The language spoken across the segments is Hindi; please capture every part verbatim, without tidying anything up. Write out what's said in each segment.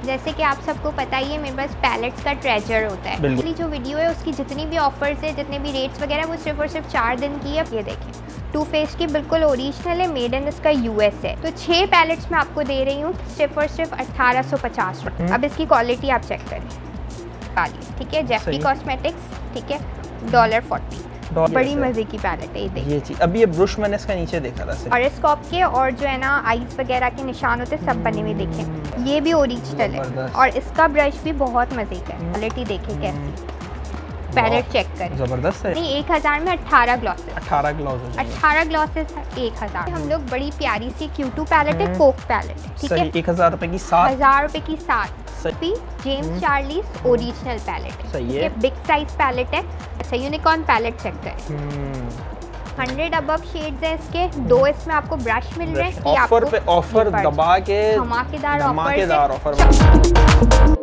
जैसे कि आप सबको पता ही है मेरे पास पैलेट्स का ट्रेजर होता है। पिछली जो वीडियो है उसकी जितनी भी ऑफर्स है, जितने भी रेट्स वगैरह, वो सिर्फ और सिर्फ चार दिन की है। ये देखें, टू फेस की बिल्कुल ओरिजिनल है, मेड इन इसका यूएस है। तो छः पैलेट्स मैं आपको दे रही हूँ सिर्फ और सिर्फ अट्ठारह सौ पचास रुपये। अब इसकी क्वालिटी आप चेक करें, काली, ठीक है, जेफरी कॉस्मेटिक्स, ठीक है, डॉलर फोर्टी, बड़ी मजे की पैलेट है। ये देखिए, ये चीज अभी ये ब्रश मैंने इसका नीचे देखा था, ऑरिस्कोप के और जो है ना आइस वगैरह के निशान होते सब बने हुए। देखें, ये भी ओरिजिनल है और इसका ब्रश भी बहुत मजे का है। क्वालिटी देखें कैसी, पैलेट चेक करें, जबरदस्त है। नहीं, एक हजार में अठारह ग्लॉसेस, अठारह ग्लॉसेस अठारह ग्लॉसेस एक हजार। हम लोग बड़ी प्यारी सी क्यू टू पैलेट है, कोक पैलेट, ठीक है, एक हजार रुपए की सात, हजार रुपए की सात। जेम्स चार्लीज ओरिजिनल पैलेट है, सही है, बिग साइज पैलेट है। अच्छा, यूनिकॉर्न पैलेट चेक करें, हंड्रेड अबव शेड्स है इसके, दो इसमें आपको ब्रश मिल रहे हैं। ऑफर पे ऑफर दबा के धमाकेदार धमाकेदार ऑफर।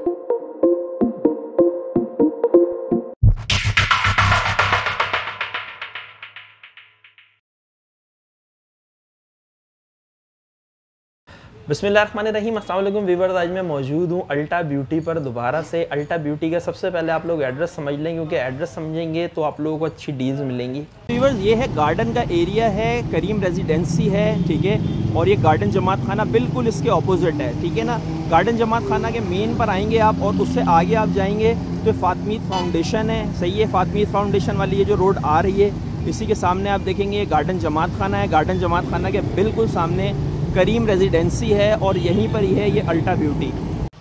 बिस्मिल्लाहिर्रहमानिर्रहीम, अस्सलाम वालेकुम वीवर्स। आज मैं मौजूद हूँ अल्टा ब्यूटी पर दोबारा से। अल्टा ब्यूटी का सबसे पहले आप लोग एड्रेस समझ लें, क्योंकि एड्रेस समझेंगे तो आप लोगों को अच्छी डील्स मिलेंगी। वीवर्स, ये है गार्डन का एरिया है, करीम रेजिडेंसी है, ठीक है, और ये गार्डन जमात खाना बिल्कुल इसके ऑपोजिट है, ठीक है ना। गार्डन जमात खाना के मेन पर आएंगे आप और उससे आगे आप जाएंगे तो फातमीद फाउंडेशन है, सही है। फातमीद फाउंडेशन वाली ये जो रोड आ रही है, इसी के सामने आप देखेंगे ये गार्डन जमात खाना है। गार्डन जमात खाना के बिल्कुल सामने करीम रेजिडेंसी है और यहीं पर ही है ये अल्टा ब्यूटी।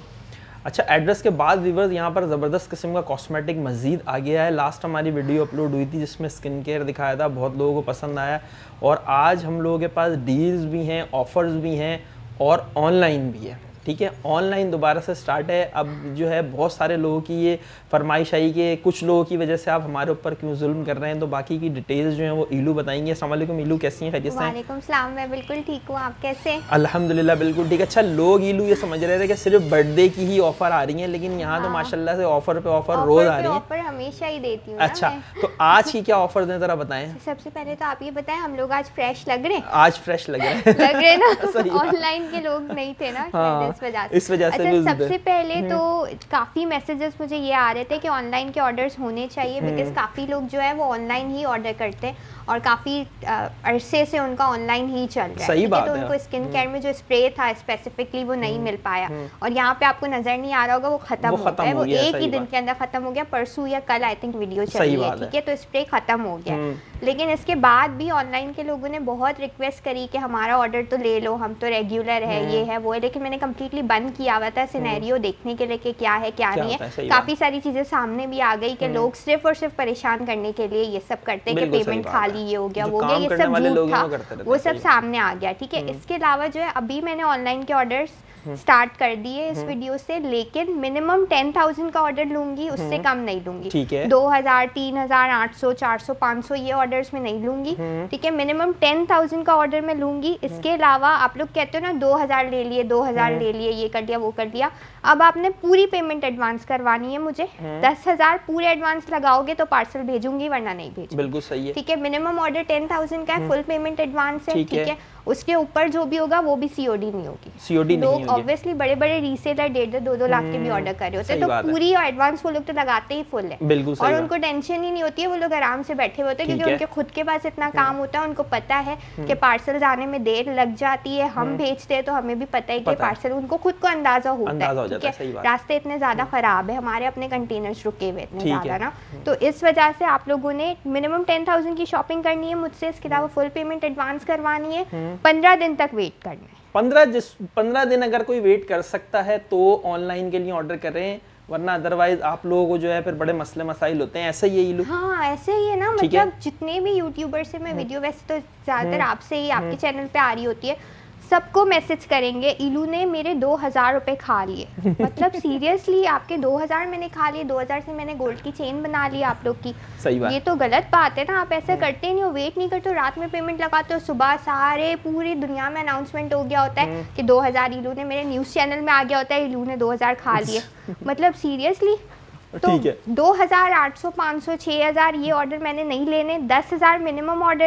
अच्छा, एड्रेस के बाद व्यूअर्स यहाँ पर ज़बरदस्त किस्म का कॉस्मेटिक मज़ीद आ गया है। लास्ट हमारी वीडियो अपलोड हुई थी जिसमें स्किन केयर दिखाया था, बहुत लोगों को पसंद आया। और आज हम लोगों के पास डील्स भी हैं, ऑफ़र्स भी हैं और ऑनलाइन भी है, ठीक है। ऑनलाइन दोबारा से स्टार्ट है। अब जो है बहुत सारे लोगों की ये फरमाइश आई कि कुछ लोगों की वजह से आप हमारे ऊपर क्यों जुल्म कर रहे हैं, तो बाकी की डिटेल्स जो हैं वो ईलू बताएंगे। अस्सलाम वालेकुम ईलू, कैसी हैं, खैरियत से हैं? वालेकुम सलाम, मैं बिल्कुल ठीक हूँ, आप कैसे हैं? अल्हम्दुलिल्लाह बिल्कुल ठीक। अच्छा, लोग ईलू ये समझ रहे थे कि सिर्फ बर्थडे की ही ऑफर आ रही है, लेकिन यहाँ तो माशाल्लाह से ऑफर पे ऑफर रोज आ रही है। ऑफर हमेशा ही देती हूँ। अच्छा, तो आज की क्या ऑफर दें, जरा बताएं। सबसे पहले तो आप ये बताएं, हम लोग आज फ्रेश लग रहे हैं? आज फ्रेश लग रहे हैं लग रहे ना, ऑनलाइन के लोग नहीं थे ना, इस वजह से। इस वजह से अच्छा, सबसे पहले तो काफ़ी मैसेजेस मुझे ये आ रहे थे कि ऑनलाइन के ऑर्डर्स होने चाहिए, बिकॉज काफ़ी लोग जो है वो ऑनलाइन ही ऑर्डर करते हैं और काफ़ी अरसे से उनका ऑनलाइन ही चल रहा है। सही बात तो है। उनको स्किन केयर में जो स्प्रे था स्पेसिफिकली वो नहीं मिल पाया, और यहाँ पे आपको नज़र नहीं आ रहा होगा वो ख़त्म हो गया है, वो एक ही दिन के अंदर ख़त्म हो गया, परसों या कल आई थिंक वीडियो चली है, ठीक है। तो स्प्रे ख़त्म हो गया, लेकिन इसके बाद भी ऑनलाइन के लोगों ने बहुत रिक्वेस्ट करी कि हमारा ऑर्डर तो ले लो, हम तो रेगुलर है, ये है वो है, लेकिन मैंने कम्प्लीटली बंद किया हुआ था सिनेरियो देखने के लिए कि क्या है क्या नहीं है। काफ़ी सारी चीज़ें सामने भी आ गई कि लोग सिर्फ और सिर्फ परेशान करने के लिए ये सब करते हैं कि पेमेंट खाली ये हो गया वो गया, ये सब झूठ था, वो सब सामने आ गया, ठीक है। इसके अलावा जो है अभी मैंने ऑनलाइन के ऑर्डर्स स्टार्ट कर दिए इस वीडियो से, लेकिन मिनिमम टेन थाउजेंड का ऑर्डर लूंगी, उससे कम नहीं लूंगी, ठीक है। दो हजार तीन हजार आठ सौ चार सौ पाँच सौ ये ऑर्डर्स में नहीं लूंगी, ठीक है। मिनिमम टेन थाउजेंड का ऑर्डर में लूंगी। इसके अलावा आप लोग कहते हो ना दो हजार ले लिए, दो हजार ले लिए, ये कर लिया वो कर लिया, अब आपने पूरी पेमेंट एडवांस करवानी है मुझे। दस हजार पूरे एडवांस लगाओगे तो पार्सल भेजूंगी, वरना नहीं भेजूंगी। बिल्कुल सही है, ठीक है। मिनिमम ऑर्डर टेन थाउजेंड का है, फुल पेमेंट एडवांस है, ठीक है। उसके ऊपर जो भी होगा वो भी सीओडी नहीं होगी, सीओडी नहीं होगी। लोग ऑब्वियसली बड़े बड़े रीसेलर डेढ़ दो दो लाख के भी ऑर्डर कर रहे होते हैं, तो पूरी एडवांस वो लोग तो लगाते ही फुल है, बिल्कुल सही, और उनको टेंशन ही नहीं होती है, वो लोग आराम से बैठे हुए होते हैं, क्योंकि उनके खुद के पास इतना काम होता है, उनको पता है कि पार्सल जाने में देर लग जाती है, हम भेजते हैं तो हमें भी पता है कि पार्सल, उनको खुद को अंदाजा होता है, ठीक है। रास्ते इतने ज्यादा खराब है, हमारे अपने कंटेनर्स रुके हुए इतने ज्यादा ना, तो इस वजह से आप लोगों ने मिनिमम टेन थाउजेंड की शॉपिंग करनी है मुझसे। इसके अलावा फुल पेमेंट एडवांस करवानी है, पंद्रह दिन तक वेट करना है। पंद्रह जिस पंद्रह दिन अगर कोई वेट कर सकता है तो ऑनलाइन के लिए ऑर्डर करें, वरना अदरवाइज आप लोगों को जो है फिर बड़े मसले मसाइल होते हैं। ऐसे ही लोग, हाँ ऐसे ही है ना, मतलब जितने भी यूट्यूबर से मैं वीडियो, वैसे तो ज्यादातर आपसे ही आपके चैनल पे आ रही होती है, सबको मैसेज करेंगे इलू ने मेरे दो हजार रुपए खा लिए। मतलब सीरियसली आपके दो हजार मैंने खा लिए, दो हजार से मैंने गोल्ड की चेन बना ली आप लोग की। सही बात, ये तो गलत बात है ना, आप ऐसा करते नहीं हो, वेट नहीं करते हो, रात में पेमेंट लगाते हो, सुबह सारे पूरी दुनिया में अनाउंसमेंट हो गया होता है कि दो हजार इलू ने, मेरे न्यूज चैनल में आ गया होता है इलू ने दो हजार खा लिए। मतलब सीरियसली, तो दो हजार आठ सौ पाँच सौ छः हजार ये ऑर्डर मैंने नहीं लेने, दस हजार मिनिमम ऑर्डर है,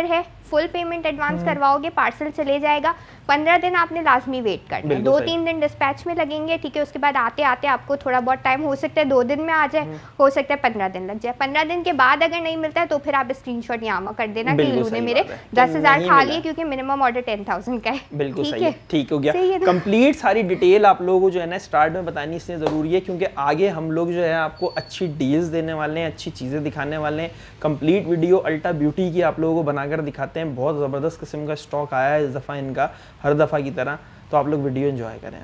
फुल पेमेंट एडवांस करवाओगे पार्सल चले जाएगा, पंद्रह दिन आपने लाजमी वेट करना है, दो तीन दिन डिस्पैच में लगेंगे, ठीक है। उसके बाद आते आते आपको थोड़ा बहुत टाइम हो सकता है दो दिन में आ जाए, हो सकता है पंद्रह दिन लग जाए। पंद्रह दिन के बाद अगर नहीं मिलता है तो फिर आप स्क्रीनशॉट यहाँ कर देना कि इलू ने मेरे दस हजार खा लिए, क्योंकि मिनिमम ऑर्डर टेन थाउजेंड का है। बिल्कुल सही है, ठीक हो गया। कंप्लीट सारी डिटेल आप लोगों को जो है ना स्टार्ट में बतानी इसलिए ज़रूरी है क्योंकि आगे हम लोग जो है आपको अच्छी डील्स देने वाले हैं, अच्छी चीज़ें दिखाने वाले हैं। कंप्लीट वीडियो अल्टा ब्यूटी की आप लोगों को बनाकर दिखाते हैं, बहुत ज़बरदस्त किस्म का स्टॉक आया है इस दफ़ा इनका, हर दफ़ा की तरह। तो आप लोग वीडियो एंजॉय करें।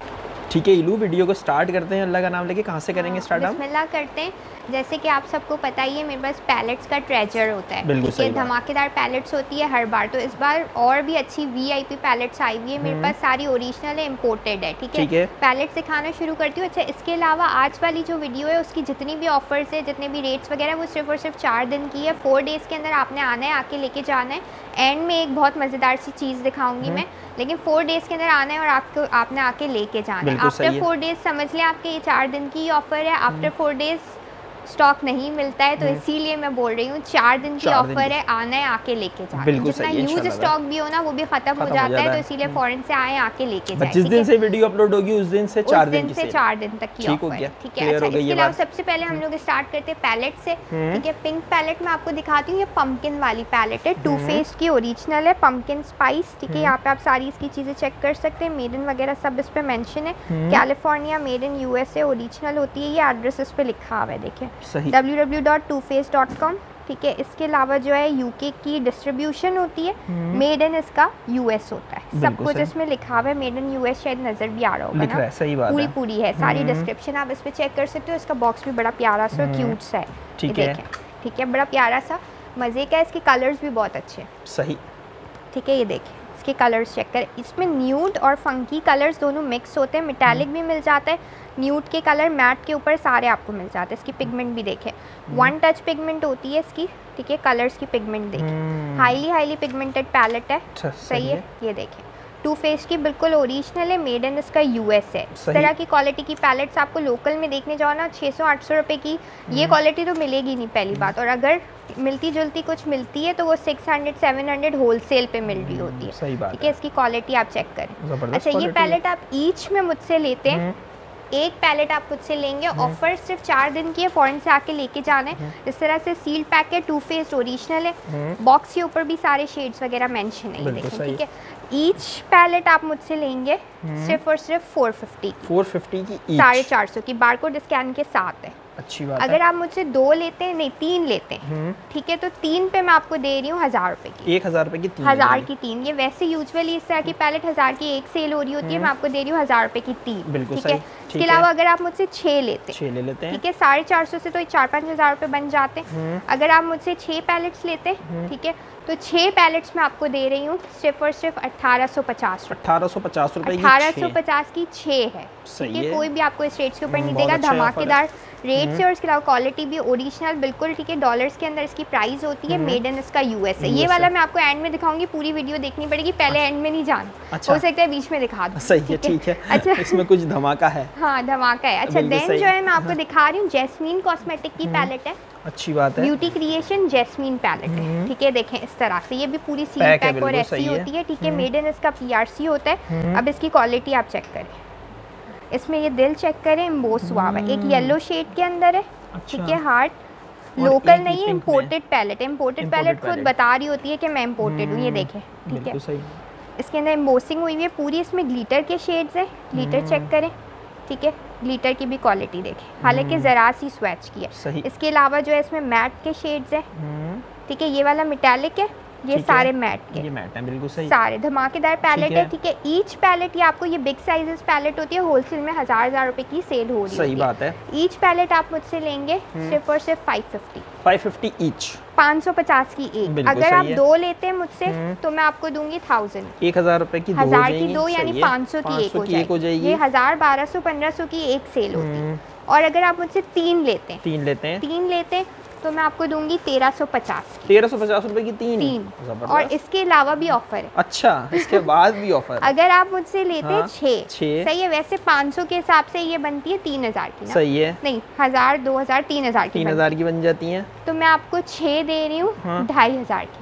ठीक है इलू, वीडियो को स्टार्ट करते हैं, अल्लाह का नाम लेके। कहाँ से करेंगे स्टार्ट हम? बिस्मिल्लाह करते हैं। जैसे कि आप सबको पता ही है मेरे पास पैलेट्स का ट्रेजर होता है, ठीक है, धमाकेदार पैलेट्स होती है हर बार। तो इस बार और भी अच्छी वीआईपी पैलेट्स आई हुई है मेरे पास, सारी ओरिजिनल है, इम्पोर्टेड है, ठीक है। पैलेट्स दिखाना शुरू करती हूँ। अच्छा, इसके अलावा आज वाली जो वीडियो है उसकी जितनी भी ऑफर्स है, जितने भी रेट्स वगैरह, वो सिर्फ और सिर्फ चार दिन की है। फोर डेज़ के अंदर आपने आना है, आके लेके जाना है। एंड में एक बहुत मज़ेदार सी चीज़ दिखाऊंगी मैं, लेकिन फोर डेज़ के अंदर आना है और आपको आपने आके लेके जाना है। आफ्टर फोर डेज़ समझ लें आपके ये चार दिन की ऑफर है, आफ्टर फोर डेज़ स्टॉक नहीं मिलता है, तो इसीलिए मैं बोल रही हूँ चार दिन की ऑफर है, आना है आके लेके जाना है। जितना यूज स्टॉक भी हो ना वो भी खत्म हो जाता है, तो इसीलिए फॉरेन से आए आके लेके जाए। जिस दिन से वीडियो अपलोड होगी उस दिन से चार दिन से चार दिन तक की ऑफर है, ठीक है। अच्छा, इसके अलावा सबसे पहले हम लोग स्टार्ट करते हैं पैलेट से, ठीक है। पिंक पैलेट में आपको दिखाती हूँ, ये पंपकिन वाली पैलेट है, टू फेस्ड की ओरिजिनल है, पंपकिन स्पाइस, ठीक है। यहाँ पे आप सारी इसकी चीजें चेक कर सकते हैं, मेड इन वगैरह सब इस पे मेंशन है। California made in USA original होती है, ये एड्रेस इस पे लिखा हुआ है, देखिए W W W dot too face dot com, ठीक है। इसके अलावा जो है यूके की डिस्ट्रीब्यूशन होती है, मेड इन इसका यूएस होता है, सब कुछ इसमें लिखा हुआ है, मेड इन यूएस, शायद नजर भी आ रहा होगा ना, सही बात पूरी है। पूरी है सारी डिस्क्रिप्शन, आप इस पे चेक कर सकते हो। इसका बॉक्स भी बड़ा प्यारा सा क्यूट सा है, ठीक है, ठीक है, बड़ा प्यारा सा मजे का। इसके कलर्स भी बहुत अच्छे, सही, ठीक है। ये देखिए इसके कलर्स चेक करें, इसमें न्यूड और फंकी कलर्स दोनों मिक्स होते हैं, मेटालिक भी मिल जाता है, न्यूड के कलर मैट के ऊपर सारे आपको मिल जाते हैं। इसकी पिगमेंट भी देखें, वन टच पिगमेंट होती है इसकी, ठीक है। कलर्स की पिगमेंट देखें, हाईली हाईली पिगमेंटेड पैलेट है, सही है। ये देखें टू फेस की बिल्कुल ओरिजिनल है, मेड इन इसका यूएस है। इस तरह की क्वालिटी की पैलेट्स आपको लोकल में देखने जाओ ना छः सौ आठ सौ रुपये की ये क्वालिटी तो मिलेगी नहीं पहली बात, और अगर मिलती जुलती कुछ मिलती है तो वो six hundred seven hundred wholesale पे मिल रही होती है, सही बात, ठीक है। इसकी क्वालिटी आप चेक करें। अच्छा, ये पैलेट आप ईच में मुझसे लेते हैं, एक पैलेट आप मुझसे लेंगे, ऑफर सिर्फ चार दिन की है, फॉरेन से आके लेके जाना है। इस तरह से सील पैक है, टू फेस्ड ओरिजिनल है, बॉक्स के ऊपर भी सारे शेड्स वगैरह मेंशन है, ये देखें, ठीक है। ईच पैलेट आप मुझसे लेंगे सिर्फ और सिर्फ फोर फिफ्टी फोर फिफ्टी की, साढ़े चार सौ की, बारकोड स्कैन के साथ है। अच्छी बात अगर आप मुझसे दो लेते हैं, नहीं तीन लेते हैं, ठीक है, तो तीन पे मैं आपको दे रही हूँ हजार रुपए की, एक हजार रुपए की तीन, हजार की तीन। ये वैसे यूजुअली इस तरह की पैलेट हजार की एक सेल हो रही होती है, मैं आपको दे रही हूँ हजार रुपए की तीन, ठीक है। इसके अलावा अगर आप मुझसे छह लेते छह ले लेते हैं, ठीक है, साढ़े चार सौ से तो चार पाँच हजार रुपए बन जाते हैं। अगर आप मुझसे छह पैलेट्स लेते हैं, ठीक है, तो छह पैलेट्स में आपको दे रही हूँ सिर्फ और सिर्फ अठारह सौ पचास अठारह सौ पचास रुपए अठारह सौ पचास की छह है, ठीक है। कोई भी आपको इस रेट्स के ऊपर नहीं देगा, धमाकेदार रेट से, और इसके अलावा क्वालिटी भी ओरिजिनल बिल्कुल, ठीक है। डॉलर्स के अंदर इसकी प्राइस होती है, मेड इन इसका यूएस है। ये वाला मैं आपको एंड में दिखाऊंगी, पूरी वीडियो देखनी पड़ेगी, पहले एंड में नहीं जाना, हो सकता है बीच में दिखा दूं, सही है, ठीक है। अच्छा, इसमें कुछ धमाका है, हाँ धमाका है। अच्छा, देन जो है मैं आपको दिखा रही हूँ जैस्मीन कॉस्मेटिक की पैलेट है, अच्छी बात है, ब्यूटी क्रिएशन जैस्मीन पैलेट है, ठीक है। देखें इस तरह से, ये भी पूरी सील पैक और ऐसी होती है, ठीक है। मेड इन इसका पीआरसी होता है। अब इसकी क्वालिटी आप चेक करें, इसमें ये दिल चेक करें, एम्बोस हुआ है, एक येलो शेड के अंदर है, ठीक है। हार्ट लोकल नहीं है, इम्पोर्टेड पैलेट है, इम्पोर्टेड पैलेट खुद बता रही होती है कि मैं इम्पोर्टेड हूँ, ये देखें, ठीक है। इसके अंदर एम्बोसिंग हुई हुई है पूरी, इसमें ग्लिटर के शेड्स है, ग्लिटर चेक करें, ठीक है। ग्लिटर की भी क्वालिटी देखें, हालांकि जरा सी स्वेच की है। इसके अलावा जो है इसमें मैट के शेड्स है, ठीक है। ये वाला मेटालिक है, ये सारे मैट के, ये मैट है, बिल्कुल सही, सारे धमाकेदार पैलेट है, ठीक है। ईच पैलेट ये आपको, ये बिग साइजेस पैलेट होती है, होलसेल में हजार हजार रुपए की सेल हो रही है, सही बात है। ईच पैलेट आप मुझसे लेंगे सिर्फ और सिर्फ five fifty five fifty each, पाँच सौ पचास की एक। अगर आप दो लेते हैं मुझसे तो मैं आपको दूंगी थाउजेंड, एक हजार रुपए की, हजार की दो यानी पाँच सौ की एक हो जाएगी। ये हजार बारह सौ पंद्रह सौ की एक सेल होती है। और अगर आप मुझसे तीन लेते हैं तीन लेते हैं तीन लेते हैं तो मैं आपको दूंगी तेरह सौ पचास तेरह सौ पचास रुपए की तीन, तीन। और इसके अलावा भी ऑफर है। अच्छा, इसके बाद भी ऑफर अगर आप मुझसे लेते हैं हाँ, छः, सही है। वैसे पाँच सौ के हिसाब से ये बनती है तीन हजार की ना? सही है, नहीं हजार दो हजार तीन हजार की तीन हजार की बन जाती है, तो मैं आपको छः दे रही हूँ ढाई हजार की।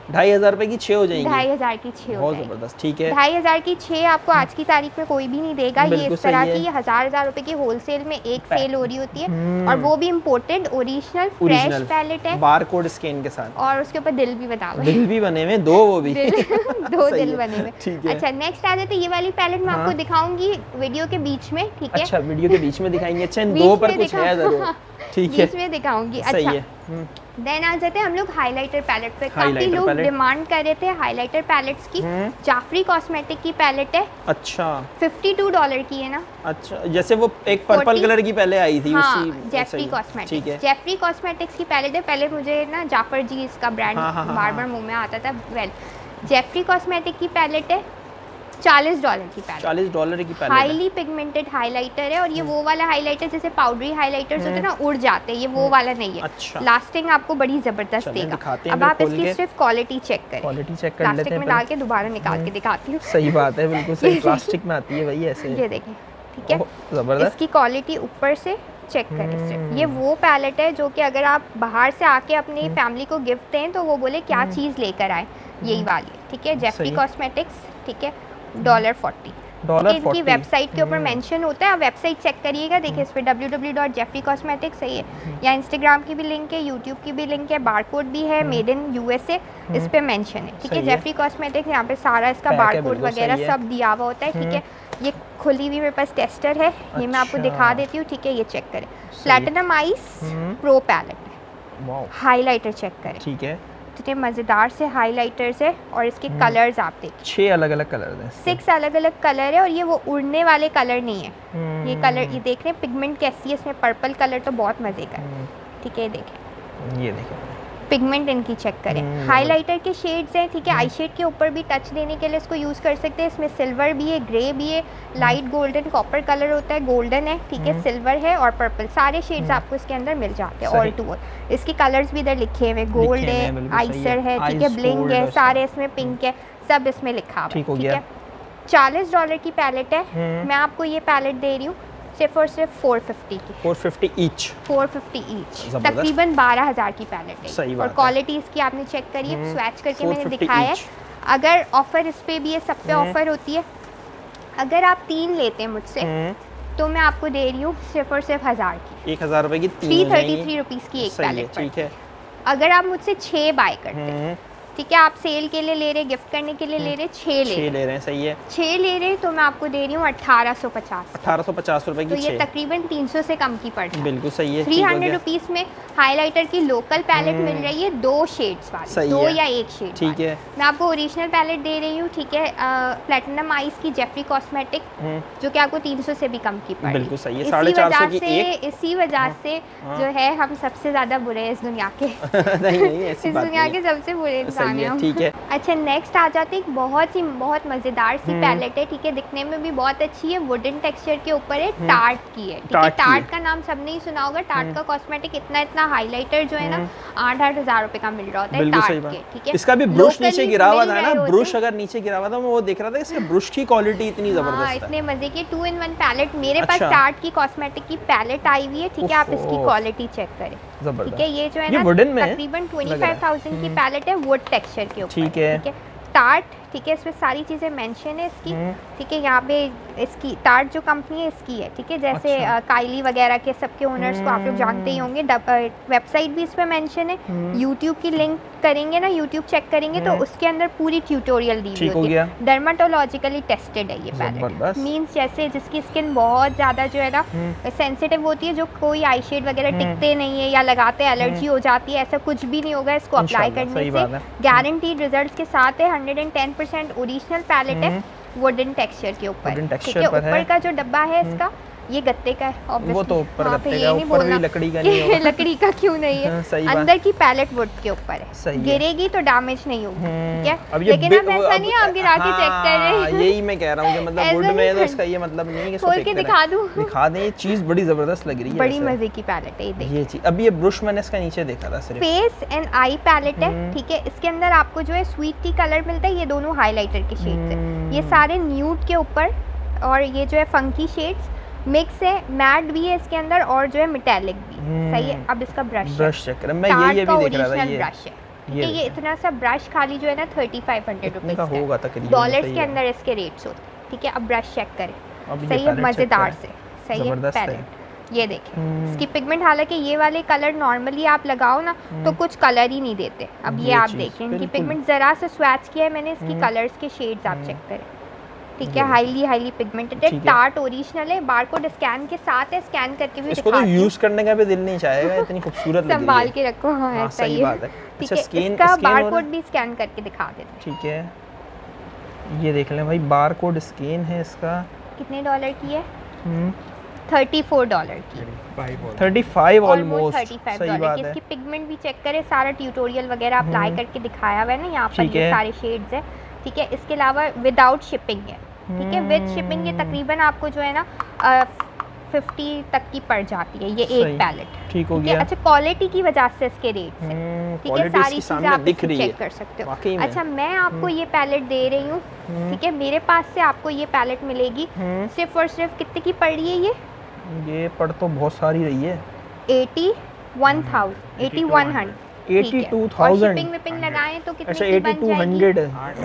ढाई हजार रुपए की छह हो जाएंगी, ढाई हजार की छह हो बहुत जाएगी। जबरदस्त, ठीक है। ढाई हजार की छह आपको आज की तारीख में कोई भी नहीं देगा। ये इस तरह की हजार हजार रुपए की होलसेल में एक सेल हो रही होती है, और वो भी इम्पोर्टेड ओरिजिनल फ्रेश पैलेट है, बार कोड स्कैन के साथ, और उसके ऊपर दिल भी बना हुआ है, दिल भी बने हुए, दो वो भी दिल, दो दिल बने हुए। ठीक है। अच्छा नेक्स्ट आ जाते, ये वाली पैलेट मैं आपको दिखाऊंगी वीडियो के बीच में, ठीक है। अच्छा वीडियो के बीच में दिखाएंगे, अच्छा इन दो पर कुछ है जरूर, ठीक है, बीच में दिखाऊंगी। सही अच्छा है। देन आ जाते हैं हम लोग हाइलाइटर पैलेट पे। काफी लोग डिमांड कर रहे थे हाइलाइटर पैलेट्स की। जाफरी कॉस्मेटिक की पैलेट है। अच्छा बावन डॉलर की है ना। अच्छा जैसे वो एक पर्पल कलर की पहले आई थी, हाँ, उसी जेफरी कॉस्मेटिक्स, जेफरी कॉस्मेटिक्स की पैलेट है। पहले मुझे ना जाफर जी इसका ब्रांड हाँ, हाँ, बार बार मुंह में आता था। वेल जेफरी कॉस्मेटिक की पैलेट है, चालीस डॉलर की पैलेट, चालीस डॉलर की पैलेट, हाईली पिगमेंटेड हाइलाइटर है। और ये वो वाला हाइलाइटर जैसे पाउडरी हाइलाइटर्स होते हैं ना, उड़ जाते हैं, ये वो वाला नहीं है। अच्छा। लास्टिंग आपको बड़ी जबरदस्त देगा। अब आप इसकी सिर्फ क्वालिटी चेक करें, क्वालिटी चेक कर प्लास्टिक लेते हैं में डाल के दोबारा निकाल के दिखाती हूँ। सही बात है, बिल्कुल सही, प्लास्टिक में आती है वही ऐसे, ये देखें, ठीक है, जबरदस्त। इसकी क्वालिटी ऊपर से चेक करें सिर्फ। ये वो पैलेट है जो कि अगर आप बाहर से आके अपनी फैमिली को गिफ्ट दें तो वो बोले क्या चीज़ लेकर आए, यही वाली है, ठीक है। जेफरी कॉस्मेटिक्स, ठीक है, डॉलर फोर्टी, डॉलर इनकी वेबसाइट के ऊपर मेंशन होता है, आप वेबसाइट चेक करिएगा, देखिए इस पे W W W dot Jeffree cosmetics है ये, या इंस्टाग्राम की भी लिंक है, यूट्यूब की भी लिंक है, बारकोड भी है, मेड इन यूएसए इस पे मेंशन है, ठीक है। जेफरी कॉस्मेटिक्स यहाँ पे सारा इसका बारकोड वगैरह सब दिया हुआ होता है, ठीक है। ये खुली हुई मेरे पास टेस्टर है, ये मैं आपको दिखा देती हूँ, ठीक है, ये चेक करें। प्लैटिनम आइस प्रो पैलेट है, हाईलाइटर चेक करें, ठीक है, इतने मज़ेदार से हाइलाइटर्स है, और इसके कलर्स आप देखिए, छह अलग अलग कलर हैं, सिक्स अलग अलग कलर है, और ये वो उड़ने वाले कलर नहीं है। ये कलर, ये देख रहे हैं पिगमेंट कैसी है इसमें, पर्पल कलर तो बहुत मज़े का है, ठीक है, ये देखें, ये देखें पिगमेंट इनकी चेक करें। हाइलाइटर के शेड्स हैं, ठीक है, आई शेड के ऊपर भी टच देने के लिए इसको यूज़ कर सकते हैं। इसमें सिल्वर भी है, ग्रे भी है, लाइट गोल्डन कॉपर कलर होता है, गोल्डन है, ठीक है, सिल्वर है और पर्पल, सारे शेड्स आपको इसके अंदर मिल जाते हैं ऑल टू ऑल। इसके कलर्स भी इधर लिखे हुए, गोल्ड है, आइसर है, ठीक है, ब्लिंग है, सारे इसमें पिंक है, सब इसमें लिखा हुआ है, ठीक है। चालीस डॉलर की पैलेट है, मैं आपको ये पैलेट दे रही हूँ सिर्फ और सिर्फ फोर फिफ्टी की, four fifty each, four fifty each, तकरीबन बारह हजार की पैलेट है। सही और क्वालिटी इसकी आपने चेक करी है, स्वैच करके मैंने दिखाया है। अगर ऑफर इस पे भी है, सब पे ऑफर होती है। अगर आप तीन लेते हैं मुझसे तो मैं आपको दे रही हूँ सिर्फ और सिर्फ हजार की, एक हजार रुपए की थ्री थर्टी थ्री रुपीज की एक पैलेट, ठीक है। अगर आप मुझसे छः बाय करते हैं, ठीक है, आप सेल के लिए ले रहे, गिफ्ट करने के लिए ले रहे, छः ले छः ले रहे हैं, सही है, छः ले रहे, तो मैं आपको दे रही हूँ अठारह सौ पचास, अठारह सौ पचास रुपए की, तो ये तकरीबन तीन सौ से कम की पड़ती है, बिल्कुल सही है। थ्री हंड्रेड रुपीज में हाइलाइटर की लोकल पैलेट मिल रही है, दो शेड्स वाली, दो या एक शेड, ठीक है। मैं आपको ओरिजिनल पैलेट दे रही हूँ, ठीक है, प्लैटिनम आइस की जेफरी कॉस्मेटिक, जो कि आपको तीन सौ से भी कम की पड़ेगी, बिल्कुल सही है, साढ़े चार सौ की एक। इसी वजह से जो है हम सबसे ज्यादा बुरे हैं इस दुनिया के, नहीं नहीं ऐसी इस बात दुनिया नहीं के सबसे बुरे इंसान हैं, ठीक है। अच्छा नेक्स्ट आ जाते हैं, बहुत सी बहुत मजेदार सी पैलेट है, ठीक है, दिखने में भी बहुत अच्छी है, वुडन टेक्सचर के ऊपर है, टार्ट की है, ठीक है। टार्ट का नाम सबने ही सुना होगा, टार्ट का कॉस्मेटिक इतना इतना हाइलाइटर जो है ना आठ आठ हजार रुपए का मिल रहा होता है टार्ट के, ठीक है। इसका भी ब्रश नीचे गिरा हुआ था ना, ब्रश अगर नीचे गिरा हुआ था मैं वो देख रहा था, इसके ब्रश की क्वालिटी इतनी जबरदस्त है, इतने मजे की टू इन वन पैलेट मेरे पास टार्ट की कॉस्मेटिक की पैलेट आई हुई है, ठीक है, आप इसकी क्वालिटी चेक करें, ठीक है। ये जो है ना तकरीबन ट्वेंटी फाइव थाउजेंड की पैलेट है, वुड टेक्सचर के ऊपर, ठीक है, टार्ट, ठीक है, इसमें सारी चीज़ें मेंशन है इसकी, ठीक है, यहाँ पे इसकी टार्ट जो कंपनी है इसकी है, ठीक है, जैसे अच्छा। काइली वगैरह के सबके ओनर्स को आप लोग जानते ही होंगे, वेबसाइट भी इस पे मेंशन है, यूट्यूब की लिंक करेंगे ना, यूट्यूब चेक करेंगे तो उसके अंदर पूरी ट्यूटोरियल दी हुई होती है, डर्माटोलॉजिकली टेस्टेड है ये पैलेट, मींस जैसे जिसकी स्किन बहुत ज़्यादा जो है ना सेंसिटिव होती है, जो कोई आई शेड वगैरह टिकते नहीं है या लगाते एलर्जी हो जाती है, ऐसा कुछ भी नहीं होगा इसको अप्लाई करने से, गारंटीड रिजल्ट्स के साथ है, hundred and ten percent original palette है, वुडन टेक्सचर के ऊपर, ठीक है। ऊपर का जो डब्बा है इसका ये गत्ते का है, वो तो ऊपर हाँ, गत्ते का, ऊपर भी लकड़ी का नहीं होगा, लकड़ी का क्यों नहीं है, अंदर की पैलेट वुड के ऊपर है, गिरेगी तो डैमेज नहीं होगी, ठीक है, लेकिन अब ऐसा नहीं है आप गिरा के चेक कर रहे हैं, यही मैं कह रहा हूं कि मतलब वुड में है तो इसका ये मतलब नहीं है कि खोल के दिखा दूं, दिखा दें, ये चीज बड़ी जबरदस्त लग रही है, बड़ी मजे की पैलेट है ये, ये चीज। अब ये ब्रश मैंने इसका नीचे देखा था सिर्फ, फेस एंड आई पैलेट है, ठीक है, इसके अंदर आपको जो है स्वीट टी कलर मिलता है, ये दोनों हाइलाइटर के शेड्स हैं, ये सारे न्यूड के ऊपर, और ये जो है फंकी शेड्स मिक्स है, मैट भी है इसके अंदर और जो है मेटालिक भी, सही है। अब इसका ब्रश ब्रश चेक करें, मैं ये ये भी देख रहा था, ये ब्रश है, ठीक है। ये इतना सा ब्रश खाली जो है ना थर्टी फाइव हंड्रेड रुपीज का होगा तकरीबन, डॉलर्स के अंदर इसके रेट्स होते हैं। ठीक है, अब ब्रश चेक करें, सही है, मजेदार से सही है पैलेट। ये देखें इसकी पिगमेंट, हालांकि ये वाले कलर नॉर्मली आप लगाओ ना तो कुछ कलर ही नहीं देते। अब ये आप देखें इनकी पिगमेंट जरा सा स्वैच किया है मैंने, इसकी कलर्स के शेड्स आप चेक करें। ठीक है, हाईली हाईली पिगमेंटेड है, टार्ट ओरिजिनल है, बारकोड स्कैन के साथ है, स्कैन करके भी इसको तो यूज करने का भी दिल नहीं चाहेगा, इतनी खूबसूरत लग रही है। संभाल के रखो। हां हाँ, सही बात है। ठीक है, इसका बारकोड भी स्कैन करके दिखा देते हैं। ठीक है, ये देख लें भाई, बारकोड स्कैन है इसका। कितने डॉलर की है? थर्टी फोर डॉलर की, thirty five almost, thirty five dollar की। इसकी पिगमेंट भी चेक करें, सारा ट्यूटोरियल वगैरह अप्लाई करके दिखाया हुआ है ना यहाँ पर, ये सारे शेड्स है। ठीक है, इसके अलावा विदाउट शिपिंग है। ठीक है, विद शिपिंग ये तकरीबन आपको जो है ना फिफ्टी तक की पड़ जाती है ये एक पैलेट। ठीक हो गया। अच्छा, क्वालिटी की वजह से इसके रेट है। ठीक है, सारी चीजें आप चेक कर सकते हो। अच्छा, मैं आपको ये पैलेट दे रही हूँ। ठीक है, मेरे पास से आपको ये पैलेट मिलेगी सिर्फ और सिर्फ कितने की पड़ रही है? ये ये पड़ तो बहुत सारी रही है, eighty one thousand, eighty one hundred, eighty two thousand. Shipping विपिंग लगाएं तो कितने अच्छा, की बन एटी टू हंड्रेड,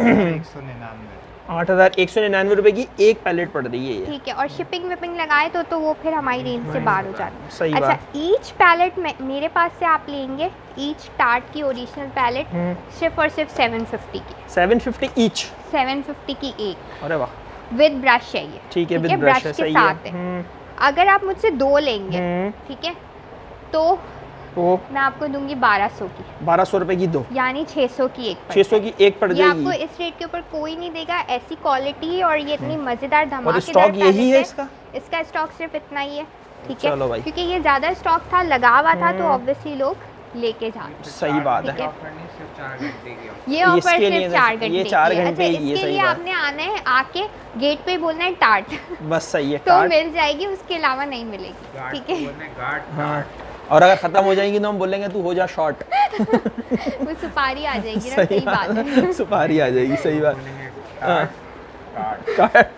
आठ हजार एक सौ निन्यानवे रुपए की एक पैलेट पड़ रही है ये। ठीक है, और शिपिंग विपिंग लगाए तो तो वो फिर हमारी रेंज से बाहर हो जाती है। सही अच्छा, बात। ईच पैलेट में मेरे पास से आप लेंगे ईच टार्ट की ओरिजिनल पैलेट सिर्फ और सिर्फ सेवन फिफ्टी की, seven fifty each, seven fifty की एक। अरे वाह। विद ब्रश है ये। ठीक है, विद ब्रश के साथ है। अगर आप मुझसे दो लेंगे, ठीक है, तो तो मैं आपको दूंगी बारह सौ की, बारह सौ रुपए की दो, यानी छह सौ की एक, छह सौ की एक पड़ जाएगी। ये आपको इस रेट के ऊपर कोई नहीं देगा, ऐसी क्वालिटी और ये इतनी मजेदार धमाकेदार। और स्टॉक यही है इसका? इसका स्टॉक सिर्फ इतना ही है। ठीक है, क्योंकि ये ज्यादा स्टॉक था, लगा हुआ था, तो ऑब्वियसली लोग लेके जाते। सही बात है। ये ऑफर सिर्फ चार घंटे, ये चार घंटे ही है। इसके लिए आपने आना है, आके गेट पे बोलना है टार्ट, बस सही है, तो मिल जाएगी, उसके अलावा नहीं मिलेगी। ठीक है, और अगर खत्म हो जाएगी तो हम बोलेंगे तू हो जा शॉर्ट। वो सुपारी आ जाएगी ना। सही बात है, सुपारी आ जाएगी, सही बात। काट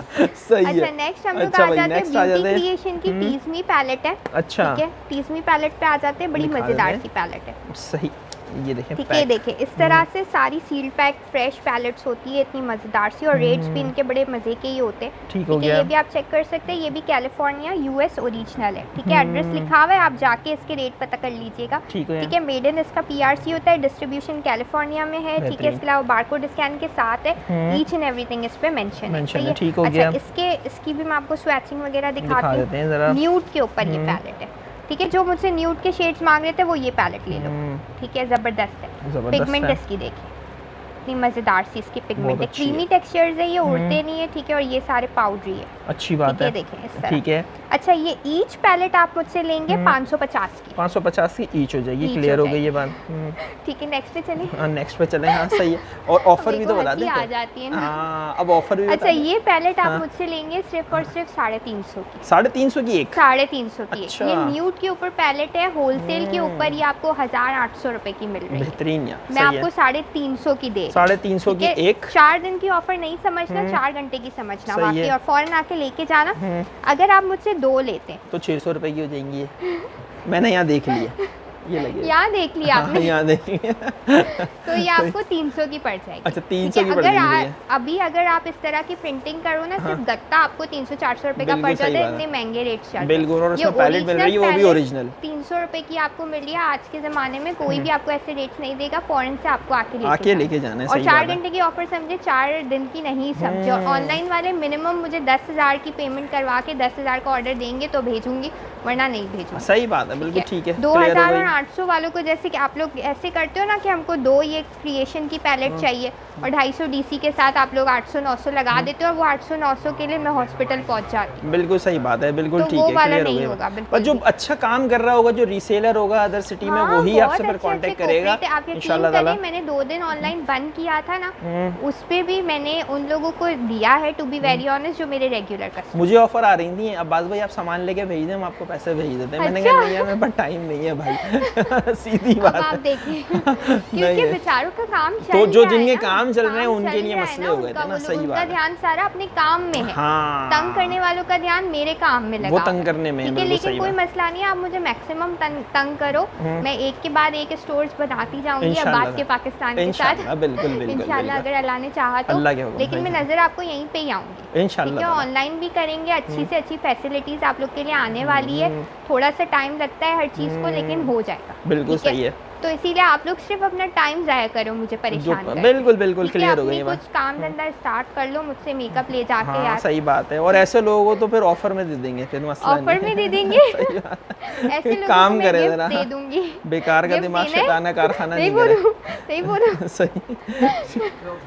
सही है। अच्छा, नेक्स्ट हम लोग आ जाते हैं ब्यूटी क्रिएशन की टीज़मी पैलेट है। अच्छा, ठीक है, टीज़मी पैलेट पे आ जाते हैं, बड़ी मजेदार सी पैलेट है। सही, ये देखें, ठीक है, देखें इस तरह से सारी सील पैक फ्रेश पैलेट्स होती है, इतनी मजेदार सी, और रेट्स भी इनके बड़े मजे के ही होते हैं। ठीक हो गया, ये भी आप चेक कर सकते हैं, ये भी कैलिफोर्निया यूएस ओरिजिनल है। ठीक है, एड्रेस लिखा हुआ है, आप जाके इसके रेट पता कर लीजिएगा। ठीक है, मेड इन इसका पीआरसी होता है, डिस्ट्रीब्यूशन कैलिफोर्निया में है। ठीक है, इसके अलावा बारकोड स्कैन के साथ है, ईच एंड एवरीथिंग इस पे मेंशन है। ठीक हो गया। इसके इसकी भी मैं आपको स्वैचिंग वगैरह दिखाती हूँ। न्यूड के ऊपर ये पैलेट है। ठीक है, जो मुझसे न्यूड के शेड्स मांग रहे थे वो ये पैलेट ले लो। ठीक है, जबरदस्त है, पिगमेंट इसकी देखिए, इतनी मजेदार सी इसकी पिगमेंट है, क्रीमी टेक्सचर्स है, ये उड़ते नहीं है। ठीक है, और ये सारे पाउडरी है। अच्छी बात है, देखें इस तरह। ठीक है, अच्छा, ये ईच पैलेट आप मुझसे लेंगे पाँच सौ पचास की, पाँच सौ पचास की ईच हो जाएगी। क्लियर हो गई ये बात। ठीक है, नेक्स्ट पे चलें। हां, नेक्स्ट पे चलें। हां, सही है। और ऑफर भी तो बता दें, आ जाती है ना। हां, अब ऑफर भी। अच्छा, ये पैलेट आप मुझसे लेंगे सिर्फ और सिर्फ साढ़े तीन सौ की, साढ़े तीन सौ की एक, साढ़े तीन सौ की। ये न्यूड के ऊपर पैलेट है, होलसेल के ऊपर ये आपको हजार आठ सौ रुपए की मिल रही है। बेहतरीन है, मैं आपको साढ़े तीन सौ की दे, साढ़े तीन सौ की एक। चार दिन की ऑफर नहीं समझना, चार घंटे की समझना बाकी, और फौरन आके लेके जाना। अगर आप मुझसे दो लेते हैं तो छह सौ रुपए की हो जाएंगी। मैंने यहाँ देख लिया, ये लगे यहाँ देख लिया आपने। हाँ, यहाँ देख लिया। तो ये आपको तीन सौ की पड़ जाएगी। अच्छा, तीन सौ की पड़ जाएगी। अभी अगर आप इस तरह की प्रिंटिंग करो ना, सिर्फ गत्ता आपको तीन सौ चार सौ रुपए का पड़ जाता है, इतने महंगे रेट चल रहे हैं। बिल्कुल, और उसमें पैलेट मिल रही है वो भी ओरिजिनल, तीन सौ रुपए की आपको मिल रही है। आज के जमाने में कोई भी आपको ऐसे रेट्स नहीं देगा, फौरन से आपको आके आके लेके जाना है। और चार घंटे की ऑफर समझे, चार दिन की नहीं समझे। और ऑनलाइन वाले मिनिमम मुझे दस हजार की पेमेंट करवा के दस हजार का ऑर्डर देंगे तो भेजूंगी, वरना नहीं भेजूंगी। सही बात है, बिल्कुल ठीक है। दो हजार और आठ सौ वालों को, जैसे कि आप लोग ऐसे करते हो ना कि हमको दो ये क्रिएशन की पैलेट चाहिए और ढाई सौ डीसी के साथ आप लोग आठ सौ नौ सौ लगा देते हो, और वो आठ सौ नौ सौ के लिए मैं हॉस्पिटल पहुंच जाती हूँ। बिल्कुल सही बात है, बिल्कुल ठीक है, क्लियर हो गया। पर जो अच्छा काम कर रहा होगा, जो रीसेलर होगा अदर सिटी में, वही आपसे फिर कांटेक्ट करेगा इंशाल्लाह ताला। मैंने दो दिन ऑनलाइन बंद किया था ना, उस पे भी मैंने उन लोगों को दिया है, टू बी वेरी ऑनेस्ट, जो मेरे रेगुलर कस्टमर। मुझे ऑफर आ रही थी, अब्बास भाई आप सामान लेके भेज दें, हम आपको पैसे भेज देते हैं। मैंने कहा नहीं है, मेरे पास टाइम नहीं है भाई। सीधी बात है। आप देखिए क्योंकि बेचारों का काम चल तो जो रहा है जिनके ना, काम चल रहे हैं काम उनके चल लिए रहा है मसले ना, हो गए थे उनका ना, वो- सही उनका बात है। ध्यान सारा अपने काम में है। हाँ। तंग करने वालों का ध्यान मेरे काम में लगा, वो तंग करने में है, ठीक है। बिल्कुल लेकिन सही कोई बात। मसला नहीं है, आप मुझे मैक्सिमम तंग, तंग करो, मैं एक के बाद एक स्टोर्स बनाती जाऊंगी अब इंशाल्लाह बात के पाकिस्तान के साथ। इंशाल्लाह, बिल्कुल बिल्कुल इंशाल्लाह बिल्कुल। अगर अल्लाह ने चाहा तो। अल्लाह के हुक्म, लेकिन मैं भाई। नजर आपको यहीं पे ही आऊंगी, ठीक इंशाल्लाह है। ताला। ऑनलाइन भी करेंगे, अच्छी से अच्छी फैसिलिटीज आप लोग के लिए आने वाली है। थोड़ा सा टाइम लगता है हर चीज को, लेकिन हो जाएगा, बिल्कुल ठीक है? सही है। तो इसीलिए आप लोग सिर्फ अपना टाइम जाया करो मुझे परेशान जो- कर। बिल्कुल बिल्कुल ठीक है, क्लियर हो अपनी गई ये बात। कुछ काम धंधा स्टार्ट कर लो, मुझसे मेकअप ले जाके हाँ यार। सही बात है। और ऐसे लोगों को तो फिर ऑफर में दे देंगे, फिर मसला नहीं ऑफर में दे देंगे। सही बात है। ऐसे लोगों काम को मैं करे गिफ्ट जरा, दे दूंगी। बेकार का गिफ्ट दिमाग देना है? शैताना कारखाना नहीं नहीं करे। बोलूं, नहीं बोलूं। सही।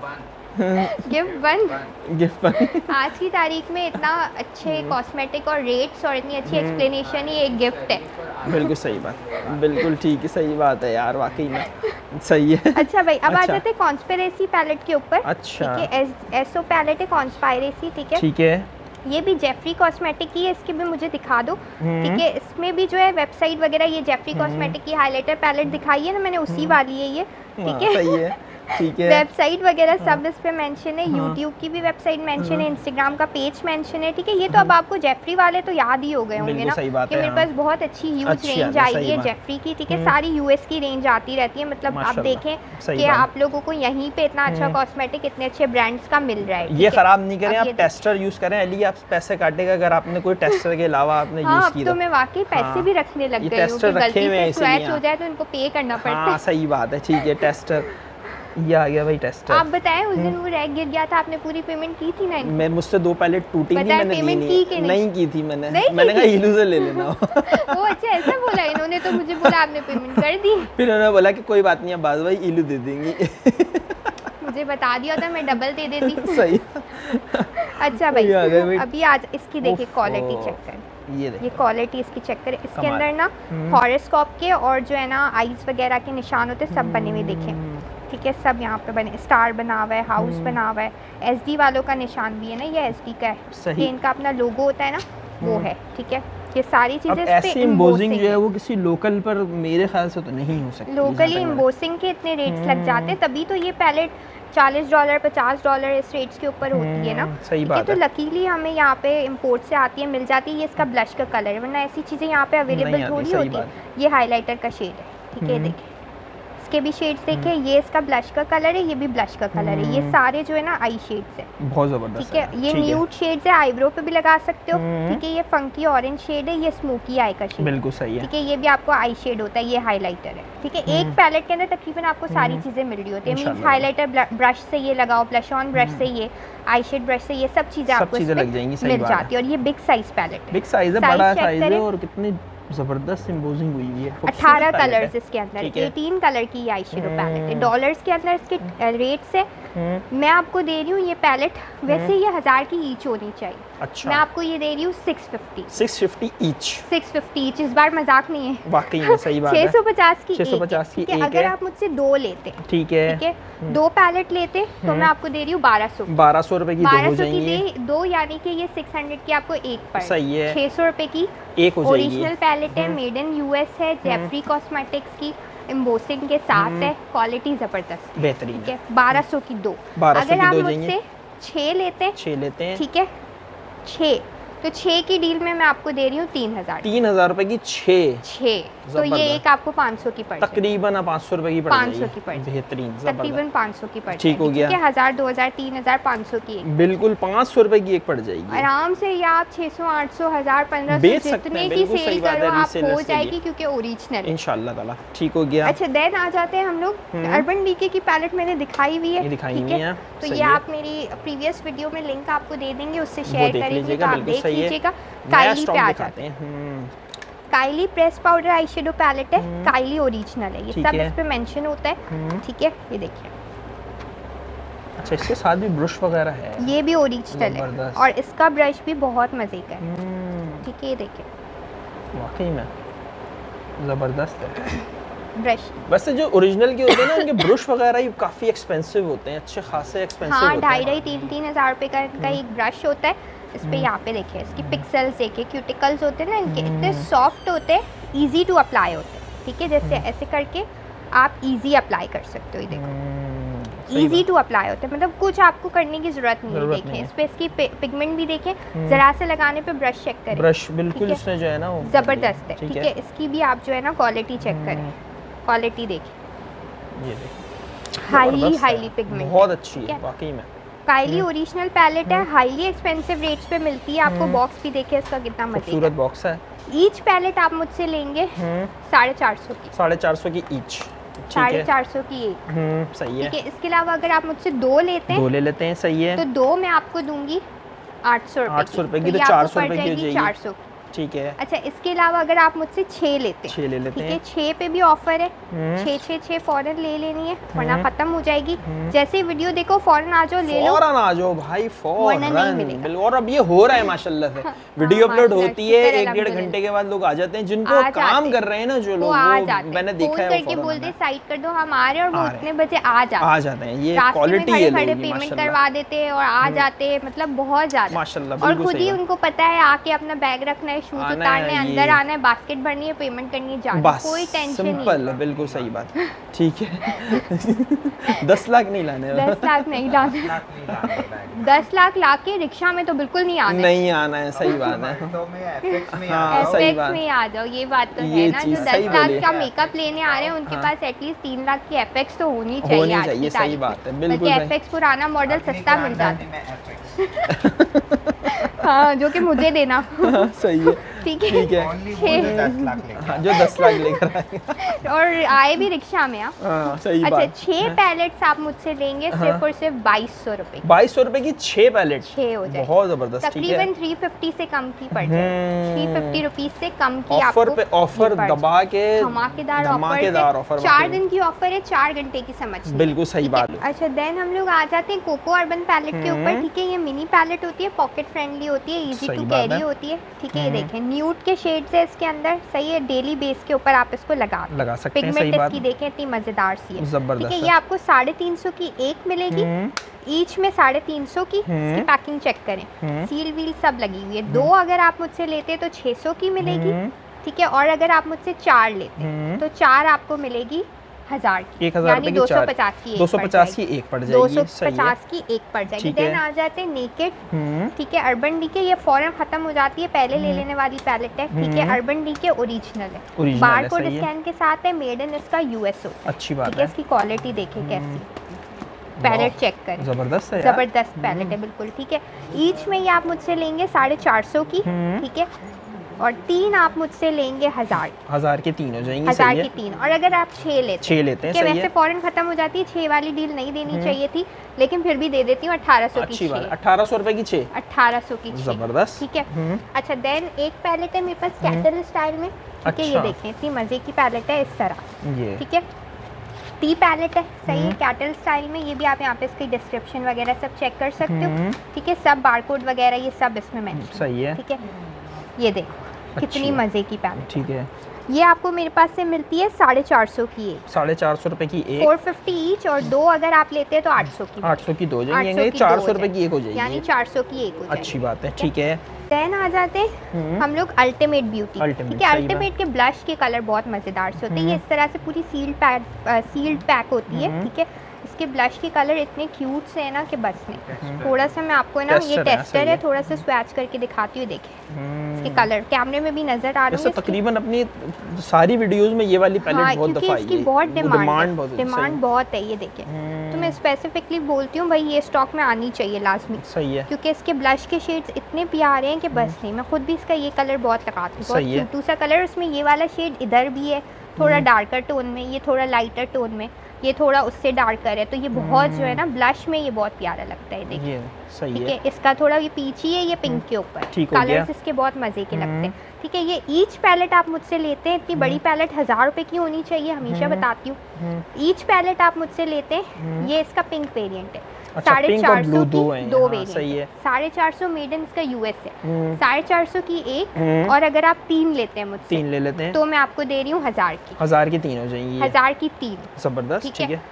गिफ्ट बंद। गिफ्ट पर आज की तारीख में इतना अच्छे कॉस्मेटिक और रेट्स और इतनी अच्छी एक्सप्लेनेशन ही एक गिफ्ट है। बिल्कुल सही बात, बिल्कुल ठीक है, सही बात है यार, वाकई में सही है। अच्छा भाई, अब आ अच्छा। जाते हैं कॉन्स्पिरेसी पैलेट के ऊपर। अच्छा। ठीक है, एसओ पैलेट है कॉन्स्पायरेसी, ठीक है। ठीक है। ये भी जेफरी कॉस्मेटिक की है, इसकी भी मुझे दिखा दो, ठीक है। इसमें भी जो है वेबसाइट वगैरह, ये जेफरी कॉस्मेटिक की हाइलाइटर पैलेट दिखाई है ना मैंने, उसी वाली है ये, ठीक हाँ, है। सही है, ठीक है। वेबसाइट वगैरह सब इस पे मेंशन है, यूट्यूब की भी वेबसाइट मेंशन है, इंस्टाग्राम का पेज मेंशन है, ठीक है। ये तो अब आपको जेफरी वाले तो याद ही हो गए होंगे बिल्कुल ना सही बात कि है, मेरे हाँ। पास बहुत अच्छी ह्यूज अच्छी रेंज आती है, आई सही है बात। जेफरी की, ठीक है। सारी यूएस की रेंज आती रहती है, मतलब आप माशाल्लाह, देखें सही कि बात। आप लोगों को यहीं पे इतना अच्छा कॉस्मेटिक इतने अच्छे ब्रांड्स का मिल रहा है, ये ठीक है। खराब नहीं करें, अब आप ये टेस्टर यूज करें। अली आप पैसे काटेगा अगर आपने कोई टेस्टर के अलावा आपने हाँ, यूज अब की तो मैं वाकई पैसे हाँ, भी रखने लग ये गई हूँ टेस्टर कि रखे गलती हुए हैं से स्क्रैच इसीलिए। हो जाए तो इनको पे करना पड़ता हाँ है। सही बात है, ठीक है। टेस्टर ये आ गया भाई, टेस्टर। आप बताएं, उस दिन वो रैग गिर गया था, आपने पूरी पेमेंट की थी ना इनको? मैं मुझसे दो पैलेट टूटी थी, बताएं, मैंने दी पेमेंट नहीं, की कि नहीं? नहीं की थी मैंने नहीं की मैंने कहा थी? इलू से ले लेना। वो अच्छा ऐसा बोला इन्होंने, तो मुझे बोला आपने पेमेंट कर दी। फिर उन्होंने बोला कि कोई बात नहीं, बाज भाई इलू दे देंगी। मुझे बता दिया था, मैं डबल दे देती। सही। अच्छा भाई, ये आ गए भाई। अभी आज इसकी देखिए क्वालिटी चेक करें, ये ये देखिए, क्वालिटी इसकी चेक करें। इसके कमाल। अंदर ना हॉरोस्कोप के और जो है ना आइज वगैरह के निशान होते हैं, सब बने हुए देखें, ठीक है। सब यहाँ पे बने, स्टार बना हुआ है, हाउस बना हुआ है, एसडी वालों का निशान भी है ना, ये एसडी का है, सही। ये इनका अपना लोगो होता है ना, वो है, ठीक है। ये सारी अब चीजें इस ऐसी पे एम्बोसिंग embossing जो है है। वो किसी लोकल पर मेरे ख्याल से तो नहीं हो सकती। लोकली जहाँ तक मैं- एम्बोसिंग के इतने रेट्स लग जाते हैं, तभी तो ये पैलेट चालीस डॉलर पचास डॉलर इस रेट्स के ऊपर होती है ना, हम्म, सही ठीक है। बात तो है। लकीली हमें यहाँ पे इंपोर्ट से आती है, मिल जाती है। ये इसका ब्लश का कलर है, वरना ऐसी चीज़ें यहाँ पे नहीं अवेलेबल आती, थोड़ी सही होती है। ये हाइलाइटर का शेड है, ठीक है। देखिए इसके भी शेड्स देखें, ये इसका ब्लश का कलर है, ये भी ब्लश का कलर है। ये सारे जो है ना आई शेड्स है, बहुत जबरदस्त ठीक है। ये न्यूड शेड्स है, आईब्रो पे भी लगा सकते हो, ठीक है। ये फंकी ऑरेंज शेड है, ये स्मोकी आई का शेड, बिल्कुल सही है। ठीक है। ये भी आपको आई शेड होता है, ये हाइलाइटर है, ठीक है। एक पैलेट के अंदर तकरीबन आपको सारी चीजें मिल रही होती है। मींस इंशाल्लाह। हाइलाइटर ब्रश से ये लगाओ, ब्लश ऑन ब्रश से ये, आई शेड ब्रश से ये, सब चीजें सब आपको चीजें इसमें लग जाएंगी, सही मिल बात है। जाती है। और ये बिग साइज पैलेट है, बिग साइज है, Size बड़ा check साइज है करें। और कितनी जबरदस्त एम्बोसिंग हुई हुई है। खूबसूरत अठारह पैलेट है। कलर्स इसके अंदर, ठीक है। अठारह कलर की आई शेडो पैलेट है। डॉलर्स के अंदर इसके रेट्स है, मैं आपको दे रही हूँ ये पैलेट, वैसे ये हजार की ईच होनी चाहिए, अच्छा। मैं आपको ये दे रही हूँ six fifty six fifty each. Six fifty each, इस बार मजाक नहीं है, वाकई में सही बात है। छह सौ पचास की छह सौ एक है, पचास की ठीक है। एक अगर है। आप मुझसे दो लेते, ठीक है, ठीक है, दो पैलेट लेते तो मैं आपको दे रही हूँ बारह सौ बारह सौ रुपए की दो हो बारह सौ की जाएंगी। दे दो, यानी कि ये सिक्स हंड्रेड की आपको एक पड़ सही है। छह सौ रुपए की एक हो जाएगी। ओरिजिनल पैलेट है, मेड इन यूएस है, जेफरी कॉस्मेटिक्स की एम्बोसिंग के साथ है, क्वालिटी जबरदस्त, बेहतरीन ठीक है। बारह सौ की दो, बारह सौ अगर की आप दो हो जाएंगी। मुझसे छः लेते, छः लेते हैं, ठीक है, छः, तो छः की डील में मैं आपको दे रही हूँ तीन हजार तीन हजार रुपए की छः, छः, तो ये जबरदस्त। एक आपको पाँच सौ की पड़ जाएगी, तकरीबन पाँच सौ रुपए की पड़ पाँच सौ जाएगी। की पड़ जाएगी। बेहतरीन, तकरीबन जबरदस्त, पाँच सौ की पड़ ठीक हो जाएगी, गया। ठीक है। हजार दो हजार तीन हजार पाँच सौ की एक, बिल्कुल पाँच सौ रुपए की एक पड़ जाएगी। आराम से, या आप छह सौ आठ सौ हजार पंद्रह सौ बेच सकते जितने हैं, की बिल्कुल सेल सही बात करो है, आप resellers हो के जाएगी, लिए। क्योंकि ओरिजिनल है। इंशाल्लाह ताला ठीक हो गया। अच्छा, देन आ जाते हैं हम लोग अर्बन डीके की पैलेट मैंने दिखाई हुई है, ये दिखाई ठीक हुई है, तो सही ये है। आप मेरी प्रीवियस वीडियो में लिंक आपको दे देंगे, उससे वो शेयर देख करेंगे लीजिएगा, तो आप बिल्कुल देख सही है। लीजिएगा। नया काइली स्टॉक पे आ दिखाते जाते हैं, हैं। हम्म, Kylie press powder eyeshadow palette है, काइली ओरिजिनल है, ये ठीक सब है। इस पे मेंशन होता है, ठीक है। ये देखिए, अच्छा इसके साथ भी ब्रश वगैरह है। ये भी ओरिजिनल है, जबरदस्त। और इसका ब्रश भी बहुत मजे का है, हम्म, ठीक है। ये देखिए वाकई में जबरदस्त है। ब्रश, वैसे जो ओरिजिनल के होते हैं ना उनके ब्रश वगैरह ही काफ़ी एक्सपेंसिव होते हैं, अच्छे खासे एक्सपेंसिव हाँ, होते ढाई हैं। ढाई तीन तीन हजार रुपए का का एक ब्रश होता है, इस पे यहाँ पे देखिए इसकी पिक्सल्स देखिए, क्यूटिकल्स होते हैं ना इनके इतने सॉफ्ट होते हैं, इजी टू अप्लाई होते हैं, ठीक है। जैसे ऐसे करके आप इजी अप्लाई कर सकते हो, ये देखो इजी टू अप्लाई होते हैं, मतलब कुछ आपको करने की जरूरत नहीं है। देखें इस पे इसकी पिगमेंट भी देखें, जरा से लगाने पे ब्रश चेक करें, ब्रश बिल्कुल इसमें जो है ना जबरदस्त है, ठीक है। इसकी भी आप जो है ना क्वालिटी चेक करें, क्वालिटी देखें, ये देखिए हाईली हाईली पिगमेंट, बहुत अच्छी है वाकई में। काइली ओरिजिनल पैलेट है, हाईली एक्सपेंसिव रेट्स पे मिलती है आपको। बॉक्स भी देखिए इसका कितना मजे का खूबसूरत बॉक्स है। ईच पैलेट आप मुझसे लेंगे साढ़े चार सौ की, साढ़े चार सौ की ईच, साढ़े चार सौ की एक, सही है। ठीक है। इसके अलावा अगर आप मुझसे दो लेते हैं दो ले लेते हैं, सही है, तो दो मैं आपको दूंगी आठ सौ रुपए आठ सौ रुपए की, तो चार सौ रुपए की हो जाएगी, चार सौ, ठीक है। अच्छा इसके अलावा अगर आप मुझसे छः लेते हैं, छः ले लेते ठीक हैं, है, छः पे भी ऑफर है, छः छः छः फौरन ले लेनी है वरना खत्म हो जाएगी। जैसे वीडियो देखो फौरन आ जाओ, ले लो, फौरन आ जाओ भाई, फौरन। और अब ये हो रहा है माशाल्लाह से, हाँ, वीडियो अपलोड होती है एक डेढ़ घंटे के बाद लोग आ जाते हैं, जिनको काम कर रहे हैं ना जो लोग, मैंने देखा है करके बोलते साइड कर दो हम आ रहे हैं, और वो उतने बजे आ जाते आ जाते हैं। ये क्वालिटी है, खड़े पेमेंट करवा देते हैं और आ जाते हैं, मतलब बहुत ज्यादा माशाल्लाह। और खुद ही उनको पता है आके अपना बैग रखना है, शूज उतारने, अंदर आना है, बास्केट भरनी है, पेमेंट करनी है, जाना, कोई टेंशन नहीं। सिंपल, बिल्कुल सही बात, ठीक है। दस लाख नहीं लाने, दस लाख नहीं लाने, दस लाख ला के रिक्शा में तो बिल्कुल नहीं आना, नहीं आना है, सही बात है। हाँ, सही बात में आ जाओ, ये बात तो है ना। जो दस लाख का मेकअप लेने आ रहे हैं उनके पास एटलीस्ट तीन लाख की एफएक्स तो होनी चाहिए, आज की सही बात है, बिल्कुल। एफएक्स पुराना मॉडल सस्ता मिल जाता है, हाँ, जो कि मुझे देना, सही है, ठीक है, ठीक है। दस लाख लेकर, हाँ, जो दस लाख लेकर आए और आए भी रिक्शा में। हाँ, सही अच्छा, बात। छह पैलेट्स आप मुझसे लेंगे सिर्फ और सिर्फ बाईस सौ रुपए, बाईस सौ रुपए की छह पैलेट, छह हो जाए, बहुत जबरदस्त, तकरीबन थ्री फिफ्टी से कम की पड़ जाए, थ्री फिफ्टी रुपीज से कम की ऑफर पे ऑफर दबा के, धमाकेदार धमाकेदार ऑफर, चार दिन की ऑफर है, चार घंटे की समझ, बिल्कुल सही बात। अच्छा देन हम लोग आ जाते हैं कोको अर्बन पैलेट के ऊपर, ठीक है। ये मिनी पैलेट होती है, पॉकेट फ्रेंडली होती है, इजी टू कैरी होती है, ठीक है। ये देखें न्यूड के शेड्स है इसके अंदर, सही है, डेली बेस के ऊपर आप इसको लगा लगा सकते हैं, सही पिगमेंट इसकी देखें इतनी मजेदार सी है, जबरदस्त, ठीक है। ये आपको साढ़े तीन सौ की एक मिलेगी, ईच में साढ़े तीन सौ की। इसकी पैकिंग चेक करें, सील व्हील सब लगी हुई है। दो अगर आप मुझसे लेते हैं तो छह सौ की मिलेगी, ठीक है। और अगर आप मुझसे चार लेते हैं तो चार आपको मिलेगी हजार की, एक हजार दो सौ पचास की, दो सौ पचास की एक पड़ जाएगी, दो सौ पचास की एक पड़ जाएगी। देन आ जाते हैं नेकेड, ठीक है, अर्बन डी के, ये फौरन खत्म हो जाती है, पहले ले लेने वाली पैलेट है, ठीक है। अर्बन डी के ओरिजिनल है, बार कोड स्कैन के साथ है, मेड इन इसका यूएसओ, अच्छी बात है। इसकी क्वालिटी देखें कैसी, पैलेट चेक करें, जबरदस्त है, जबरदस्त पैलेट है बिल्कुल, ठीक है। ईच में ये आप मुझसे लेंगे साढ़े चार सौ की, ठीक है। और तीन आप मुझसे लेंगे हजार, हजार के तीन हो जाएंगे, हजार की तीन। और अगर आप छह लेते छह लेते हैं, वैसे फौरन खत्म हो जाती है, छह वाली डील नहीं देनी चाहिए थी, लेकिन फिर भी दे देती हूँ अठारह सौ की, अठारह सौ रुपए की छह, अठारह सौ की, जबरदस्त, ठीक है। अच्छा देन एक पैलेट है मेरे पास कैटल स्टाइल में, ठीक है। ये देखें इतनी मजे की पैलेट है इस तरह, ठीक है। टी पैलेट है, सही है, कैटल स्टाइल में। ये भी आप यहाँ पे इसकी डिस्क्रिप्शन वगैरह सब चेक कर सकते हो, ठीक है। सब बारकोड वगैरह ये सब इसमें मेंशन, सही है, ठीक है। ये देखो कितनी मजे की पैलेट, ठीक है। ये आपको मेरे पास से मिलती है साढ़े चार सौ की एक, साढ़े चार सौ रुपए की एक, फोर फिफ्टी ईच। और दो अगर आप लेते हैं तो आठ सौ की, आठ सौ की दो हो जाएंगे, चार सौ रुपए की एक हो जाएगी, यानी चार सौ की एक हो जाएगी, अच्छी बात है, ठीक है। देन आ जाते हैं हम लोग अल्टीमेट ब्यूटी, ठीक है। अल्टीमेट के ब्लश के कलर बहुत मजेदार से होते हैं, ये इस तरह से पूरी सील्ड पैक सील्ड पैक होती है, ठीक है। इसके ब्लश के कलर इतने क्यूट से है ना कि बस नहीं। थोड़ा सा मैं आपको ना, ये टेस्टर है, थोड़ा सा स्वैच करके दिखाती हूँ, देखें इसके कलर कैमरे में भी नजर आ रहे हैं। तकरीबन अपनी सारी वीडियोस में ये वाली पैलेट हाँ, बहुत दफा इसकी बहुत डिमांड डिमांड बहुत है, ये देखें। तो मैं स्पेसिफिकली बोलती हूँ भाई ये स्टॉक में आनी चाहिए लाजमी, सही है, क्योंकि इसके ब्लश के शेड्स इतने प्यारे हैं कि बस नहीं। मैं खुद भी इसका ये कलर बहुत लगाती हूँ, बहुत क्यूटू सा कलर। उसमें ये वाला शेड इधर भी है थोड़ा डार्कर टोन में, ये थोड़ा लाइटर टोन में, ये थोड़ा उससे डार्कर है, तो ये बहुत जो है ना ब्लश में ये बहुत प्यारा लगता है, देखिए, सही ठीक है। इसका थोड़ा ये पीछी है, ये पिंक के ऊपर, कलर्स इसके बहुत मजे के लगते हैं, ठीक है। ये ईच पैलेट आप मुझसे लेते हैं, इतनी बड़ी पैलेट हजार रुपए की होनी चाहिए, हमेशा बताती हूँ। ईच पैलेट आप मुझसे लेते हैं, ये इसका पिंक वेरिएंट है, साढ़े चार सौ की दो वेरिएंट, साढ़े चार सौ मेड इन इसका यूएस है, साढ़े चार सौ की एक। और अगर आप तीन लेते हैं मुझसे, तीन ले लेते हैं, तो मैं आपको दे रही हूँ हजार की, हजार की तीन हो जाएंगी, हजार की तीन, जबरदस्त, ठीक है।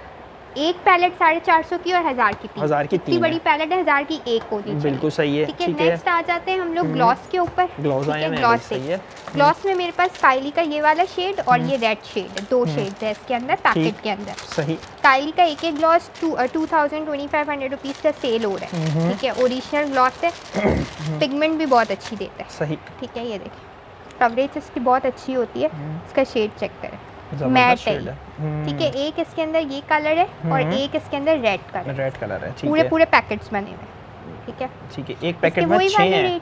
एक पैलेट साढ़े चार सौ की और हजार की तीन, हजार की तीन बड़ी पैलेट है, हजार की एक होनी चाहिए। बिल्कुल सही है। ठीक है, नेक्स्ट आ जाते हैं हम लोग ग्लॉस के ऊपर। ग्लॉस आया है, ग्लॉस सही है। ग्लॉस में मेरे पास काइली का ये वाला शेड और ये रेड शेड है, दो शेड्स है इसके अंदर पैकेट के अंदर। सही। काइली का एक एक gloss two thousand twenty five hundred rupees का सेल हो रहा है। ठीक है, ओरिजिनल ग्लॉस है, पिगमेंट भी बहुत अच्छी देता है। सही। ठीक है, ये देखिए कवरेज इसकी बहुत अच्छी होती है। इसका शेड चेक करें, मैट है। ठीक है, एक इसके अंदर ये कलर है और एक इसके अंदर रेड कलर रेड कलर है। पूरे पूरे पैकेट्स बने हुए। ठीक है, ठीक है, एक पैकेट में छह हैं,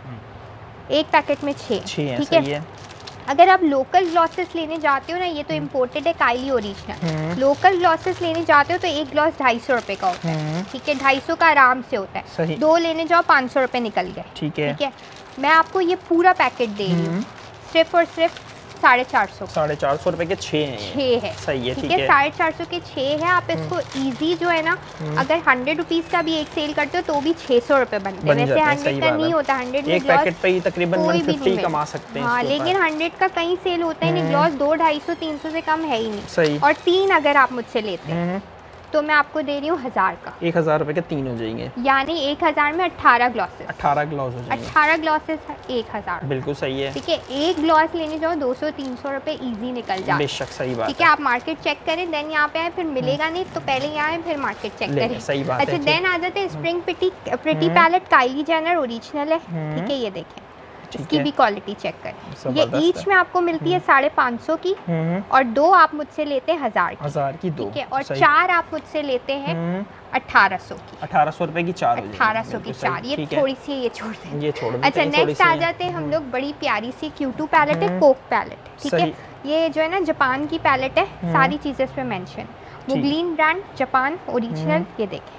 एक पैकेट में छह। ठीक है, अगर आप लोकल ग्लॉसेस लेने जाते हो ना, ये तो इम्पोर्टेड है काइली ओरिजिनल, लोकल ग्लॉसेस लेने जाते हो तो एक ग्लॉस ढाई सौ रुपये का होता है। ठीक है, ढाई सौ का आराम से होता है। सही। दो लेने जाओ पाँच सौ रुपये निकल गए। ठीक है, ठीक है, मैं आपको ये पूरा पैकेट दे रही हूँ सिर्फ और सिर्फ साढ़े चार सौ साढ़े चार सौ रुपए के छः हैं। छः है, सही है। ठीक है, साढ़े चार सौ के छः है। आप इसको इजी जो है ना, अगर हंड्रेड रुपीज़ का भी एक सेल करते हो तो भी छः सौ रुपये बनते हैं। वैसे हंड्रेड का नहीं होता, हंड्रेड में एक पैकेट पे ही तकरीबन वन फिफ्टी कमा सकते हैं। हाँ, लेकिन हंड्रेड का कहीं सेल होता ही नहीं। ग्लॉस दो ढाई सौ तीन सौ से कम है ही नहीं। सही। और तीन अगर आप मुझसे लेते हैं तो मैं आपको दे रही हूँ हजार का, एक हजार रुपए के तीन हो जाएंगे, यानी एक हजार में अठारह ग्लॉसेस। अठारह ग्लॉस हो जाएंगे। अठारह ग्लॉसेस एक हजार। बिल्कुल सही है। ठीक है, एक ग्लॉस लेने जाओ दो सौ तीन सौ रुपए इजी निकल जाए। बेशक सही बात। ठीक है, आप मार्केट चेक करें, देन यहाँ पे आए, फिर मिलेगा नहीं तो पहले यहाँ आए फिर मार्केट चेक करें। सही बात है। अच्छा, देन आ जाते हैं spring pretty pretty palette, Kylie Jenner original है। ठीक है, ये देखें इसकी भी क्वालिटी चेक करें। ये ईच में आपको मिलती है साढ़े पाँच सौ की और दो आप मुझसे लेते हैं हजार की। हजार की दो। ठीक है, और चार आप मुझसे लेते हैं अठारह सौ की। अठारह सौ रुपए की चार हो अठारह सौ की चार। ये थोड़ी सी ये छोड़ दें, ये छोड़ दें। अच्छा, नेक्स्ट आ जाते हैं हम लोग बड़ी प्यारी सी क्यू टू पैलेट है, कोक पैलेट। ठीक है, ये जो है ना जापान की पैलेट है, सारी चीजें इस पे मेंशन। मुगलिन ब्रांड, जापान ओरिजिनल। ये देखें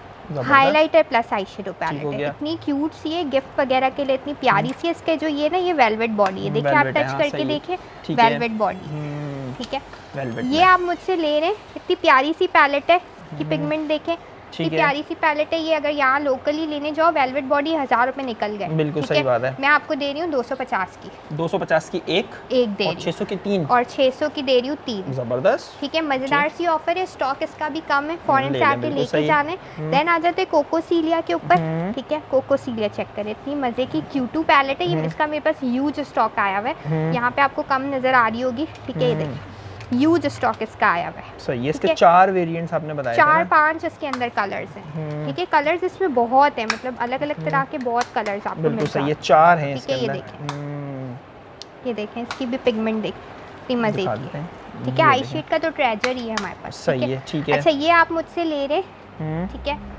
highlighter plus eyeshadow palette है, इतनी क्यूट सी है, गिफ्ट वगैरह के लिए इतनी प्यारी सी है। इसके जो ये ना ये वेलवेट बॉडी है, देखिए आप टच करके देखिए वेलवेट बॉडी। ठीक है, ये आप मुझसे ले रहे हैं, इतनी प्यारी सी पैलेट है कि पिगमेंट देखें, इतनी प्यारी सी पैलेट है। ये अगर यहाँ लोकली लेने जाओ वेलवेट बॉडी हजार रुपए निकल गए। बिल्कुल सही बात है। मैं आपको दे रही हूँ दो सौ पचास की, दो सौ पचास की एक एक दे रही हूँ, छह सौ की तीन और छह सौ की दे रही हूँ तीन। जबरदस्त। ठीक है, मजेदार सी ऑफर है, स्टॉक इसका भी कम है, फॉरेन से आके लेके जाने। देन आ जाते कोकोसीलिया के ऊपर। ठीक है, कोकोसीलिया चेक करें, इतनी मजे की क्यू टू पैलेट है। ये इसका मेरे पास ह्यूज स्टॉक आया हुआ है, यहाँ पे आपको कम नजर आ रही होगी। ठीक है, ये देखिए ह्यूज स्टॉक इसका आया हुआ है। सही है, इसके चार वेरिएंट्स आपने बताए, चार पांच इसके अंदर कलर्स हैं। ठीक है, कलर्स इसमें बहुत है, मतलब अलग अलग तरह के बहुत कलर्स आपको मिल सही है, चार हैं इसके अंदर। ये देखें, ये देखें इसकी भी पिगमेंट देख, इतनी मजे की। ठीक है, आई शेड का तो ट्रेजरी है हमारे पास। सही है, ठीक है। अच्छा, ये आप मुझसे ले रहे, ठीक है,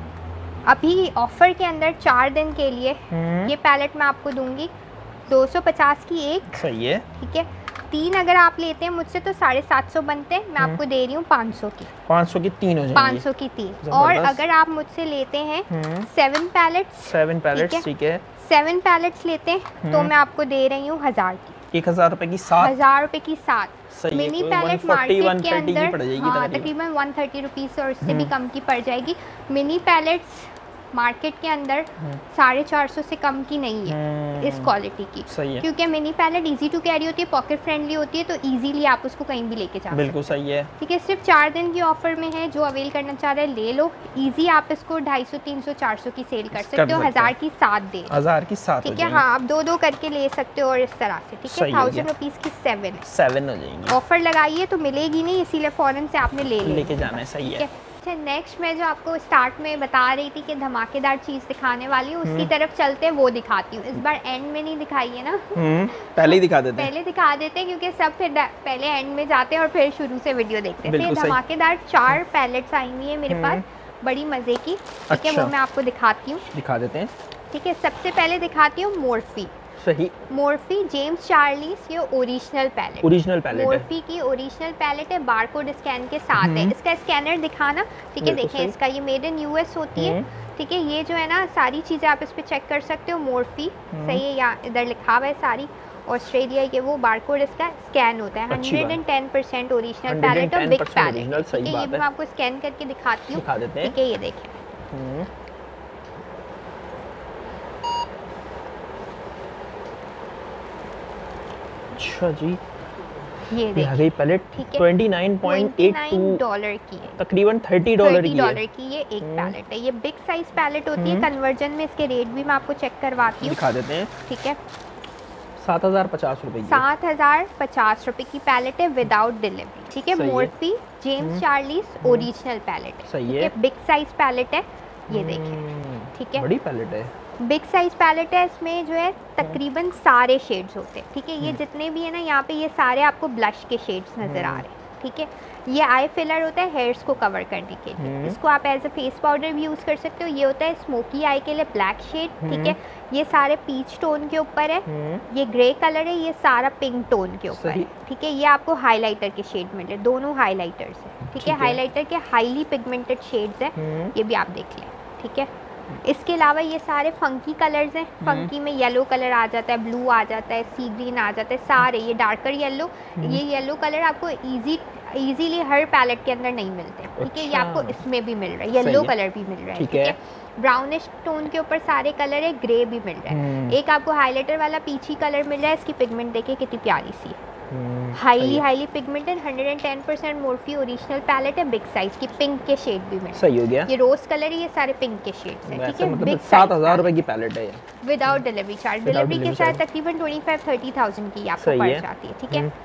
अभी ऑफर के अंदर चार दिन के लिए ये पैलेट मैं आपको दूंगी दो सौ पचास की एक। सही है, ठीक है। तीन अगर आप लेते हैं मुझसे तो साढ़े सात सौ बनते हैं, मैं आपको दे रही हूँ पाँच सौ की। पाँच सौ की तीन हो जाएंगी। पाँच सौ की तीन। और अगर आप मुझसे लेते हैं सेवन पैलेट्स, सेवन पैलेट्स, ठीक है, सेवन पैलेट्स लेते हैं तो मैं आपको दे रही हूँ हजार की, एक हजार रुपए की सात, हजार रुपए की सात। मिनी पैलेट मार्केट के अंदर हाँ तकरीबन वन थर्टी रुपीज और उससे भी कम की पड़ जाएगी। मिनी पैलेट्स मार्केट के अंदर साढ़े चार सौ से कम की नहीं है इस क्वालिटी की। सही है, क्योंकि mini palette easy to carry होती है, पॉकेट फ्रेंडली होती है, तो इजीली आप उसको कहीं भी लेके जा सकते हैं। बिल्कुल सही है, ठीक है। सिर्फ चार दिन की ऑफर में है, जो अवेल करना चाह रहे हैं ले लो। इजी आप इसको ढाई सौ तीन सौ चार सौ की सेल कर सकते हो, हजार की सात दे, हजार की सात, ठीक है। हाँ, आप दो दो करके ले सकते हो और इस तरह से, ठीक है। थाउजेंड रुपीज की सेवन सेवन हो जाएंगी। ऑफर लगाइए तो मिलेगी नहीं, इसीलिए फौरन से आपने ले लेके जाना है। सही है। अच्छा, नेक्स्ट मैं जो आपको स्टार्ट में बता रही थी कि धमाकेदार चीज़ दिखाने वाली हूँ, उसकी तरफ चलते हैं, वो दिखाती हूँ। इस बार एंड में नहीं दिखाई है ना, पहले ही दिखा देते हैं। पहले दिखा देते हैं क्योंकि सब फिर पहले एंड में जाते हैं और फिर शुरू से वीडियो देखते हैं। तो धमाकेदार चार पैलेट्स आई हुई है मेरे पास, बड़ी मज़े की, ठीक है। वो मैं आपको दिखाती हूँ, दिखा देते हैं, ठीक है। सबसे पहले दिखाती हूँ मोर्फी। सही, मोर्फी जेम्स चार्लीस, ये original palette, original palette Morphe की ओरिजिनल पैलेट है, बारकोड स्कैन के साथ है। इसका स्कैनर दिखाना, ठीक है। देखें, इसका ये मेड इन यूएस होती है, ठीक है। ये जो है ना सारी चीज़ें आप इस पे चेक कर सकते हो। मोर्फी सही है, यहाँ इधर लिखा हुआ है सारी। ऑस्ट्रेलिया के वो बारकोड इसका स्कैन होता है। Hundred and ten percent original palette और बिग पैलेट, ठीक है। ये भी मैं आपको स्कैन करके दिखाती हूँ, ठीक है। ये देखें, अच्छा जी, ये देखिए गई palette, twenty nine point eight two dollar की है, तकरीबन थर्टी डॉलर की डॉलर की ये एक पैलेट है। ये बिग साइज पैलेट होती है, कन्वर्जन में इसके रेट भी मैं आपको चेक करवाती हूँ, दिखा देते हैं। ठीक है, सात हजार पचास रुपए की सात हजार पचास रुपए की पैलेट है विदाउट डिलीवरी, ठीक है। Morphe James Charles original palette है, सही है, बिग साइज पैलेट है, ये देखिए, ठीक है, बड़ी पैलेट है, बिग साइज पैलेट है। इसमें जो है तकरीबन सारे शेड्स होते हैं, ठीक है। ये जितने भी है ना यहाँ पे, ये सारे आपको ब्लश के शेड्स नजर आ रहे हैं, ठीक है। ये आई फिलर होता है हेयर्स को कवर करने के लिए, इसको आप एज अ फेस पाउडर भी यूज कर सकते हो। ये होता है स्मोकी आई के लिए ब्लैक शेड, ठीक है। ये सारे पीच टोन के ऊपर है, ये ग्रे कलर है, ये सारा पिंक टोन के ऊपर है, ठीक है। ये आपको हाइलाइटर के शेड मिल रहे, दोनों हाइलाइटर्स है, ठीक है। हाइलाइटर के हाईली पिगमेंटेड शेड्स है, ये भी आप देख लें, ठीक है। इसके अलावा ये सारे फंकी कलर्स हैं, फंकी में येलो कलर आ जाता है, ब्लू आ जाता है, सी ग्रीन आ जाता है, सारे ये डार्कर येलो, ये येलो कलर आपको इजी इजीली हर पैलेट के अंदर नहीं मिलते, ठीक है। ये आपको इसमें भी मिल रहा है, येलो कलर भी मिल रहा है, ठीक है। ब्राउनिश टोन के ऊपर सारे कलर है, ग्रे भी मिल रहा है। एक आपको हाइलाइटर वाला पीछी कलर मिल रहा है, इसकी पिगमेंट देखिए कितनी प्यारी सी है, highly highly pigmented, one hundred ten percent Morphe original palette है, बिग साइज की, पिंक के शेड भी मिल, सही हो गया। ये रोज कलर है, ये सारे पिंक के शेड्स हैं, ठीक है। मतलब बिग सात हजार रुपए की पैलेट है विदाउट डिलीवरी चार्ज, डिलीवरी के साथ तकरीबन ट्वेंटी फाइव थर्टी थाउजेंड की आपको पड़ जाती है, ठीक है।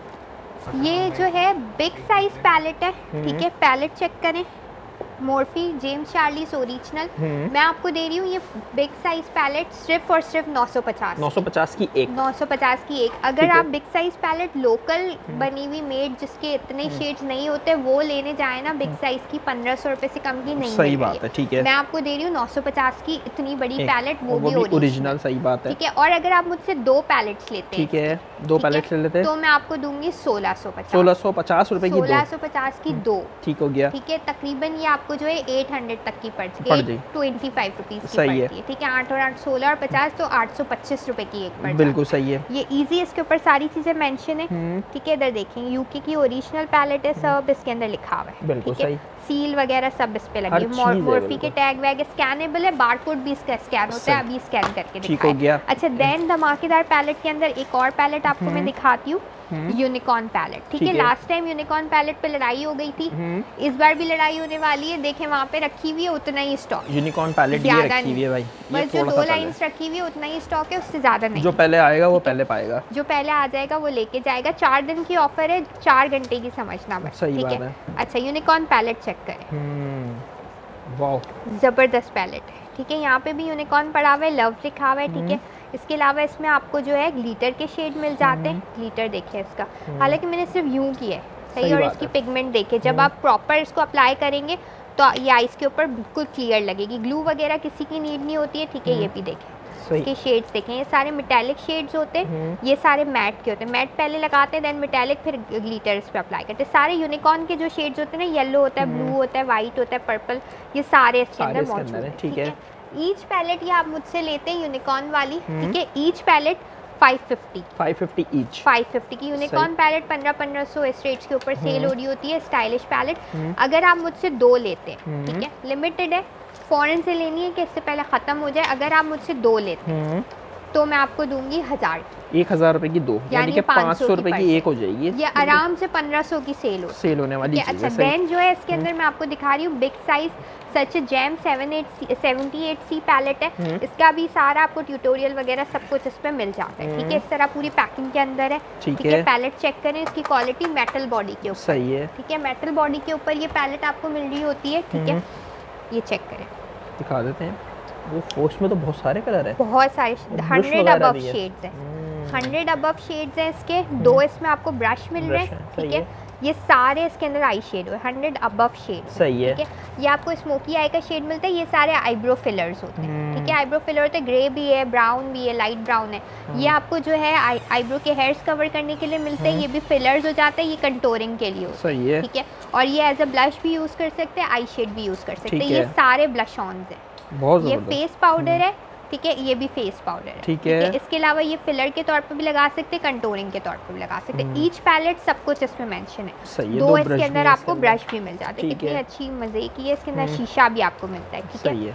ये जो है बिग साइज पैलेट है, ठीक है। पैलेट चेक करें, मोर्फी जेम्स चार्लीस ओरिजिनल, मैं आपको दे रही हूँ ये बिग साइज पैलेट सिर्फ और सिर्फ नौ सौ पचास नौ सौ पचास की एक नौ सौ पचास की एक। अगर आप बिग साइज पैलेट लोकल बनी हुई मेड जिसके इतने शेड्स नहीं होते वो लेने जाए ना, बिग साइज की पंद्रह सौ रुपए से कम की नहीं, सही बात है, ठीक है। मैं आपको दे रही हूँ नौ सौ पचास की इतनी बड़ी पैलेट, वो भी ओरिजिनल, सही बात है, ठीक है। और अगर आप मुझसे दो पैलेट्स लेते हैं, ठीक है, दो पैलेट्स ले लेते हैं, तो मैं आपको दूंगी सोलह सौ पचास सोलह सौ पचास रुपए की, सोलह सौ पचास की दो, ठीक हो गया, ठीक है। तकरीबन ये आपको जो है एट हंड्रेड तक की पड़ जाएगी, ट्वेंटी फाइव रुपीज की सही पड़ती है, ठीक है। आठ और आठ सोलह और पचास तो आठ सौ पच्चीस रुपए की एक पड़, बिल्कुल सही है। ये इजी, इसके ऊपर सारी चीजें मेंशन है, ठीक है। इधर देखें यूके की ओरिजिनल पैलेट है, सब इसके अंदर लिखा हुआ है, बिल्कुल सही। सील वगैरह सब इस पे लगी है, मोर्फी के टैग वैग स्कैनेबल है, बारकोड भी इसका स्कैन होता है, अभी स्कैन करके दिखाया। अच्छा, देन धमाकेदार पैलेट के अंदर एक और पैलेट आपको मैं दिखाती हूँ, यूनिकॉर्न पैलेट, ठीक है। लास्ट टाइम यूनिकॉर्न पैलेट पे लड़ाई हो गई थी, इस बार भी लड़ाई होने वाली है, देखें वहाँ पे रखी हुई है उतना ही स्टॉक, यूनिकॉर्न पैलेट ये रखी हुई है भाई, बस जो दो लाइंस रखी हुई है उतना ही स्टॉक है, उससे ज्यादा नहीं। जो पहले आएगा वो पहले पाएगा, जो पहले आ जाएगा वो लेके जाएगा। चार दिन की ऑफर है, चार घंटे की समझना बस, ठीक है। अच्छा, यूनिकॉर्न पैलेट चेक करें, वाओ जबरदस्त पैलेट है, ठीक है। यहाँ पे भी यूनिकॉर्न पड़ा हुआ है, लव लिखा हुआ है, ठीक है। इसके अलावा इसमें आपको जो है ग्लिटर के शेड मिल जाते हैं, ग्लिटर देखिए इसका, हालांकि मैंने सिर्फ यूं की है, सही, और इसकी पिगमेंट देखिए, जब आप प्रॉपर इसको अप्लाई करेंगे तो ये आइस के ऊपर बिल्कुल क्लियर लगेगी, ग्लू वगैरह किसी की नीड नहीं होती है, ठीक है। ये भी देखें, इसके शेड्स देखें, ये सारे मेटालिक शेड्स होते हैं, ये सारे मैट के होते हैं, मैट पहले लगाते हैं देन मेटालिक, फिर ग्लिटर इस पे अप्लाई करते हैं। सारे यूनिकॉर्न के जो शेड्स होते हैं ना, येलो होता है, ब्लू होता है, वाइट होता है, पर्पल, ये सारे इसके अंदर मौजूद है, ठीक है। ईच पैलेट ये आप मुझसे लेते हैं यूनिकॉर्न वाली, ठीक है। Each palette five fifty five fifty each, five fifty की यूनिकॉर्न पैलेट पंद्रह पंद्रह सौ इस रेट्स के ऊपर सेल हो रही होती है, स्टाइलिश पैलेट। अगर आप मुझसे दो लेते हैं, ठीक है, लिमिटेड है, फॉरेन से लेनी है कि इससे पहले खत्म हो जाए, अगर आप मुझसे दो लेते हैं तो मैं आपको दूंगी हजार एक हजार रुपए की दो, यानी कि पाँच सौ रुपए की एक हो जाएगी, ये आराम से पंद्रह सौ की सेल हो सेल होने वाली चीज़ है। अच्छा, देन जो है इसके अंदर मैं आपको दिखा रही हूँ बिग साइज सच जैम seven eight seventy eight C palette है, इसका भी सारा आपको ट्यूटोरियल वगैरह सब कुछ इस पे मिल जाता है, ठीक है। इस तरह पूरी पैकिंग के अंदर है, ठीक है। पैलेट चेक करें, इसकी क्वालिटी मेटल बॉडी के ऊपर, सही है, ठीक है। मेटल बॉडी के ऊपर ये पैलेट आपको मिल रही होती है, ठीक है। ये चेक करें, दिखा देते हैं, वो फोर्स में तो बहुत सारे कलर है, बहुत सारे, हंड्रेड अबव शेड्स हैं, हंड्रेड अबव शेड्स हैं इसके, दो इसमें आपको ब्रश मिल रहे हैं, ठीक है। ये सारे इसके अंदर आई शेड है, हंड्रेड अबव शेड, सही है, ठीक है। ये आपको स्मोकी आई का शेड मिलता है, ये सारे आईब्रो फिलर्स होते हैं, ठीक है। आईब्रो फिलर होते हैं, ग्रे भी है, ब्राउन भी है, लाइट ब्राउन है। ये आपको जो है आईब्रो के हेयर्स कवर करने के लिए मिलते हैं, ये भी फिलर्स हो जाता है, ये कंटोरिंग के लिए होता है, सही है, ठीक है। और ये एज अ ब्लश भी यूज कर सकते हैं, आई शेड भी यूज कर सकते हैं, ये सारे ब्लश ऑन है। ये फेस पाउडर है, ठीक है, ये भी फेस पाउडर है, ठीक है। इसके अलावा ये फिलर के तौर पे भी लगा सकते हैं, कंटोरिंग के तौर पे भी लगा सकते हैं। ईच पैलेट सब कुछ इसमें मेंशन है, सही है। दो, दो इसके अंदर आपको ब्रश भी मिल जाते हैं, कितनी अच्छी मजे की है। इसके अंदर शीशा भी आपको मिलता है, ठीक है।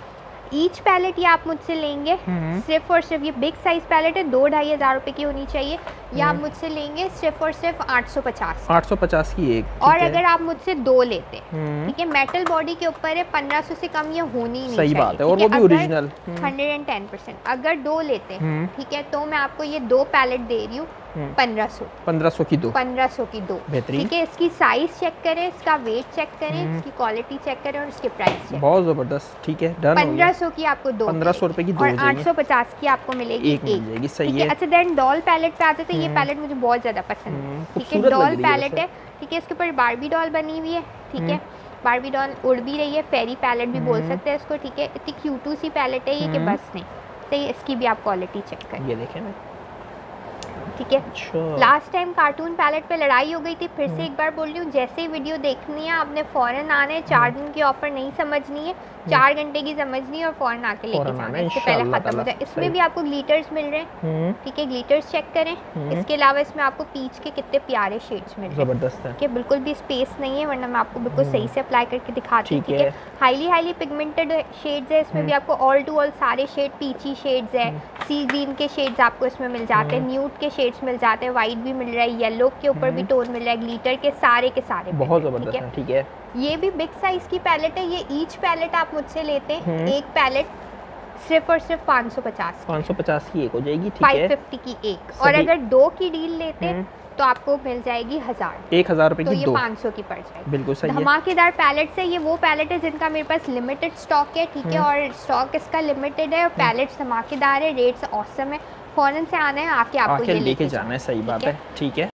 ईच पैलेट ये आप मुझसे लेंगे सिर्फ और सिर्फ, ये बिग साइज पैलेट है, दो ढाई हजार रुपए की होनी चाहिए। ये आप मुझसे लेंगे सिर्फ और सिर्फ आठ सौ पचास आठ सौ पचास की एक। और अगर आप मुझसे दो लेते, ठीक है, मेटल बॉडी के ऊपर है, पंद्रह सौ से कम ये होनी नहीं सही चाहिए। बात है, और वो भी original hundred and ten percent. अगर दो लेते, ठीक है, तो मैं आपको ये दो पैलेट दे रही हूँ पंद्रह सौ पंद्रह सौ की दो पंद्रह सौ की दो ठीक है। इसकी साइज चेक करें, इसका वेट चेक करें, इसकी क्वालिटी चेक करें और इसके प्राइस चेक। बहुत जबरदस्त, ठीक है, डन। पंद्रह सौ की आपको दो, पंद्रह सौ रुपए की दो, और आठ सौ पचास की आपको मिलेगी एक मिल जाएगी। सही है। अच्छा देन डॉल पैलेट पे आते थे, ये पैलेट मुझे बहुत ज्यादा पसंद है, ठीक है। डॉल पैलेट है, ठीक है, इसके ऊपर बारबी डॉल बनी हुई है, ठीक है, बारबी डॉल उड़ भी रही है, फेरी पैलेट भी बोल सकते हैं इसको, ठीक है। इतनी क्यूटू सी पैलेट है ये कि बस नहीं। सही, इसकी भी आप क्वालिटी चेक करें, ये देखें ना, ठीक है। लास्ट टाइम कार्टून पैलेट पे लड़ाई हो गई थी, फिर से एक बार बोल रही हूँ, जैसे ही वीडियो देखनी है आपने फौरन आना है, चार दिन की ऑफर नहीं समझनी है, चार घंटे की समझनी है और फौरन आके लेके जाना है, इससे पहले खत्म हो जाए। इसमें भी आपको ग्लिटर्स मिल रहे हैं, ठीक है, ग्लिटर्स चेक करें। इसके अलावा इसमें आपको पीच के कितने प्यारे शेड्स मिल रहे हैं, जबरदस्त है, कि बिल्कुल भी स्पेस नहीं है, वरना मैं आपको बिल्कुल सही से अप्लाई करके दिखाती हूँ, ठीक है। हाईली हाईली पिगमेंटेड शेड्स है, इसमें भी आपको ऑल टू ऑल सारे शेड, पीची शेड्स है, सी ग्रीन के शेड्स आपको इसमें मिल जाते हैं, न्यूड के शेड्स मिल जाते हैं, वाइट भी मिल रहा है, येलो के ऊपर भी टोन मिल रहा है, ग्लिटर के सारे के सारे, बहुत जबरदस्त है, ठीक है। ये भी बिग साइज की पैलेट है, ये ईच पैलेट आप मुझसे लेते हैं, एक पैलेट सिर्फ और सिर्फ पाँच सौ पचास पाँच सौ पचास की एक हो जाएगी, ठीक है, पाँच सौ पचास की एक। और अगर दो की डील लेते तो आपको मिल जाएगी हजार एक हजार रुपए की, तो ये पाँच सौ की पड़ जाएगी। बिल्कुल सही है। धमाकेदार पैलेट है, ये वो पैलेट है जिनका मेरे पास लिमिटेड स्टॉक है, ठीक है, और स्टॉक इसका लिमिटेड है और पैलेट धमाकेदार है, रेट्स ऑसम है, फौरन से आना है, आके आपको ये लेके जाना है। सही बात है, ठीक है।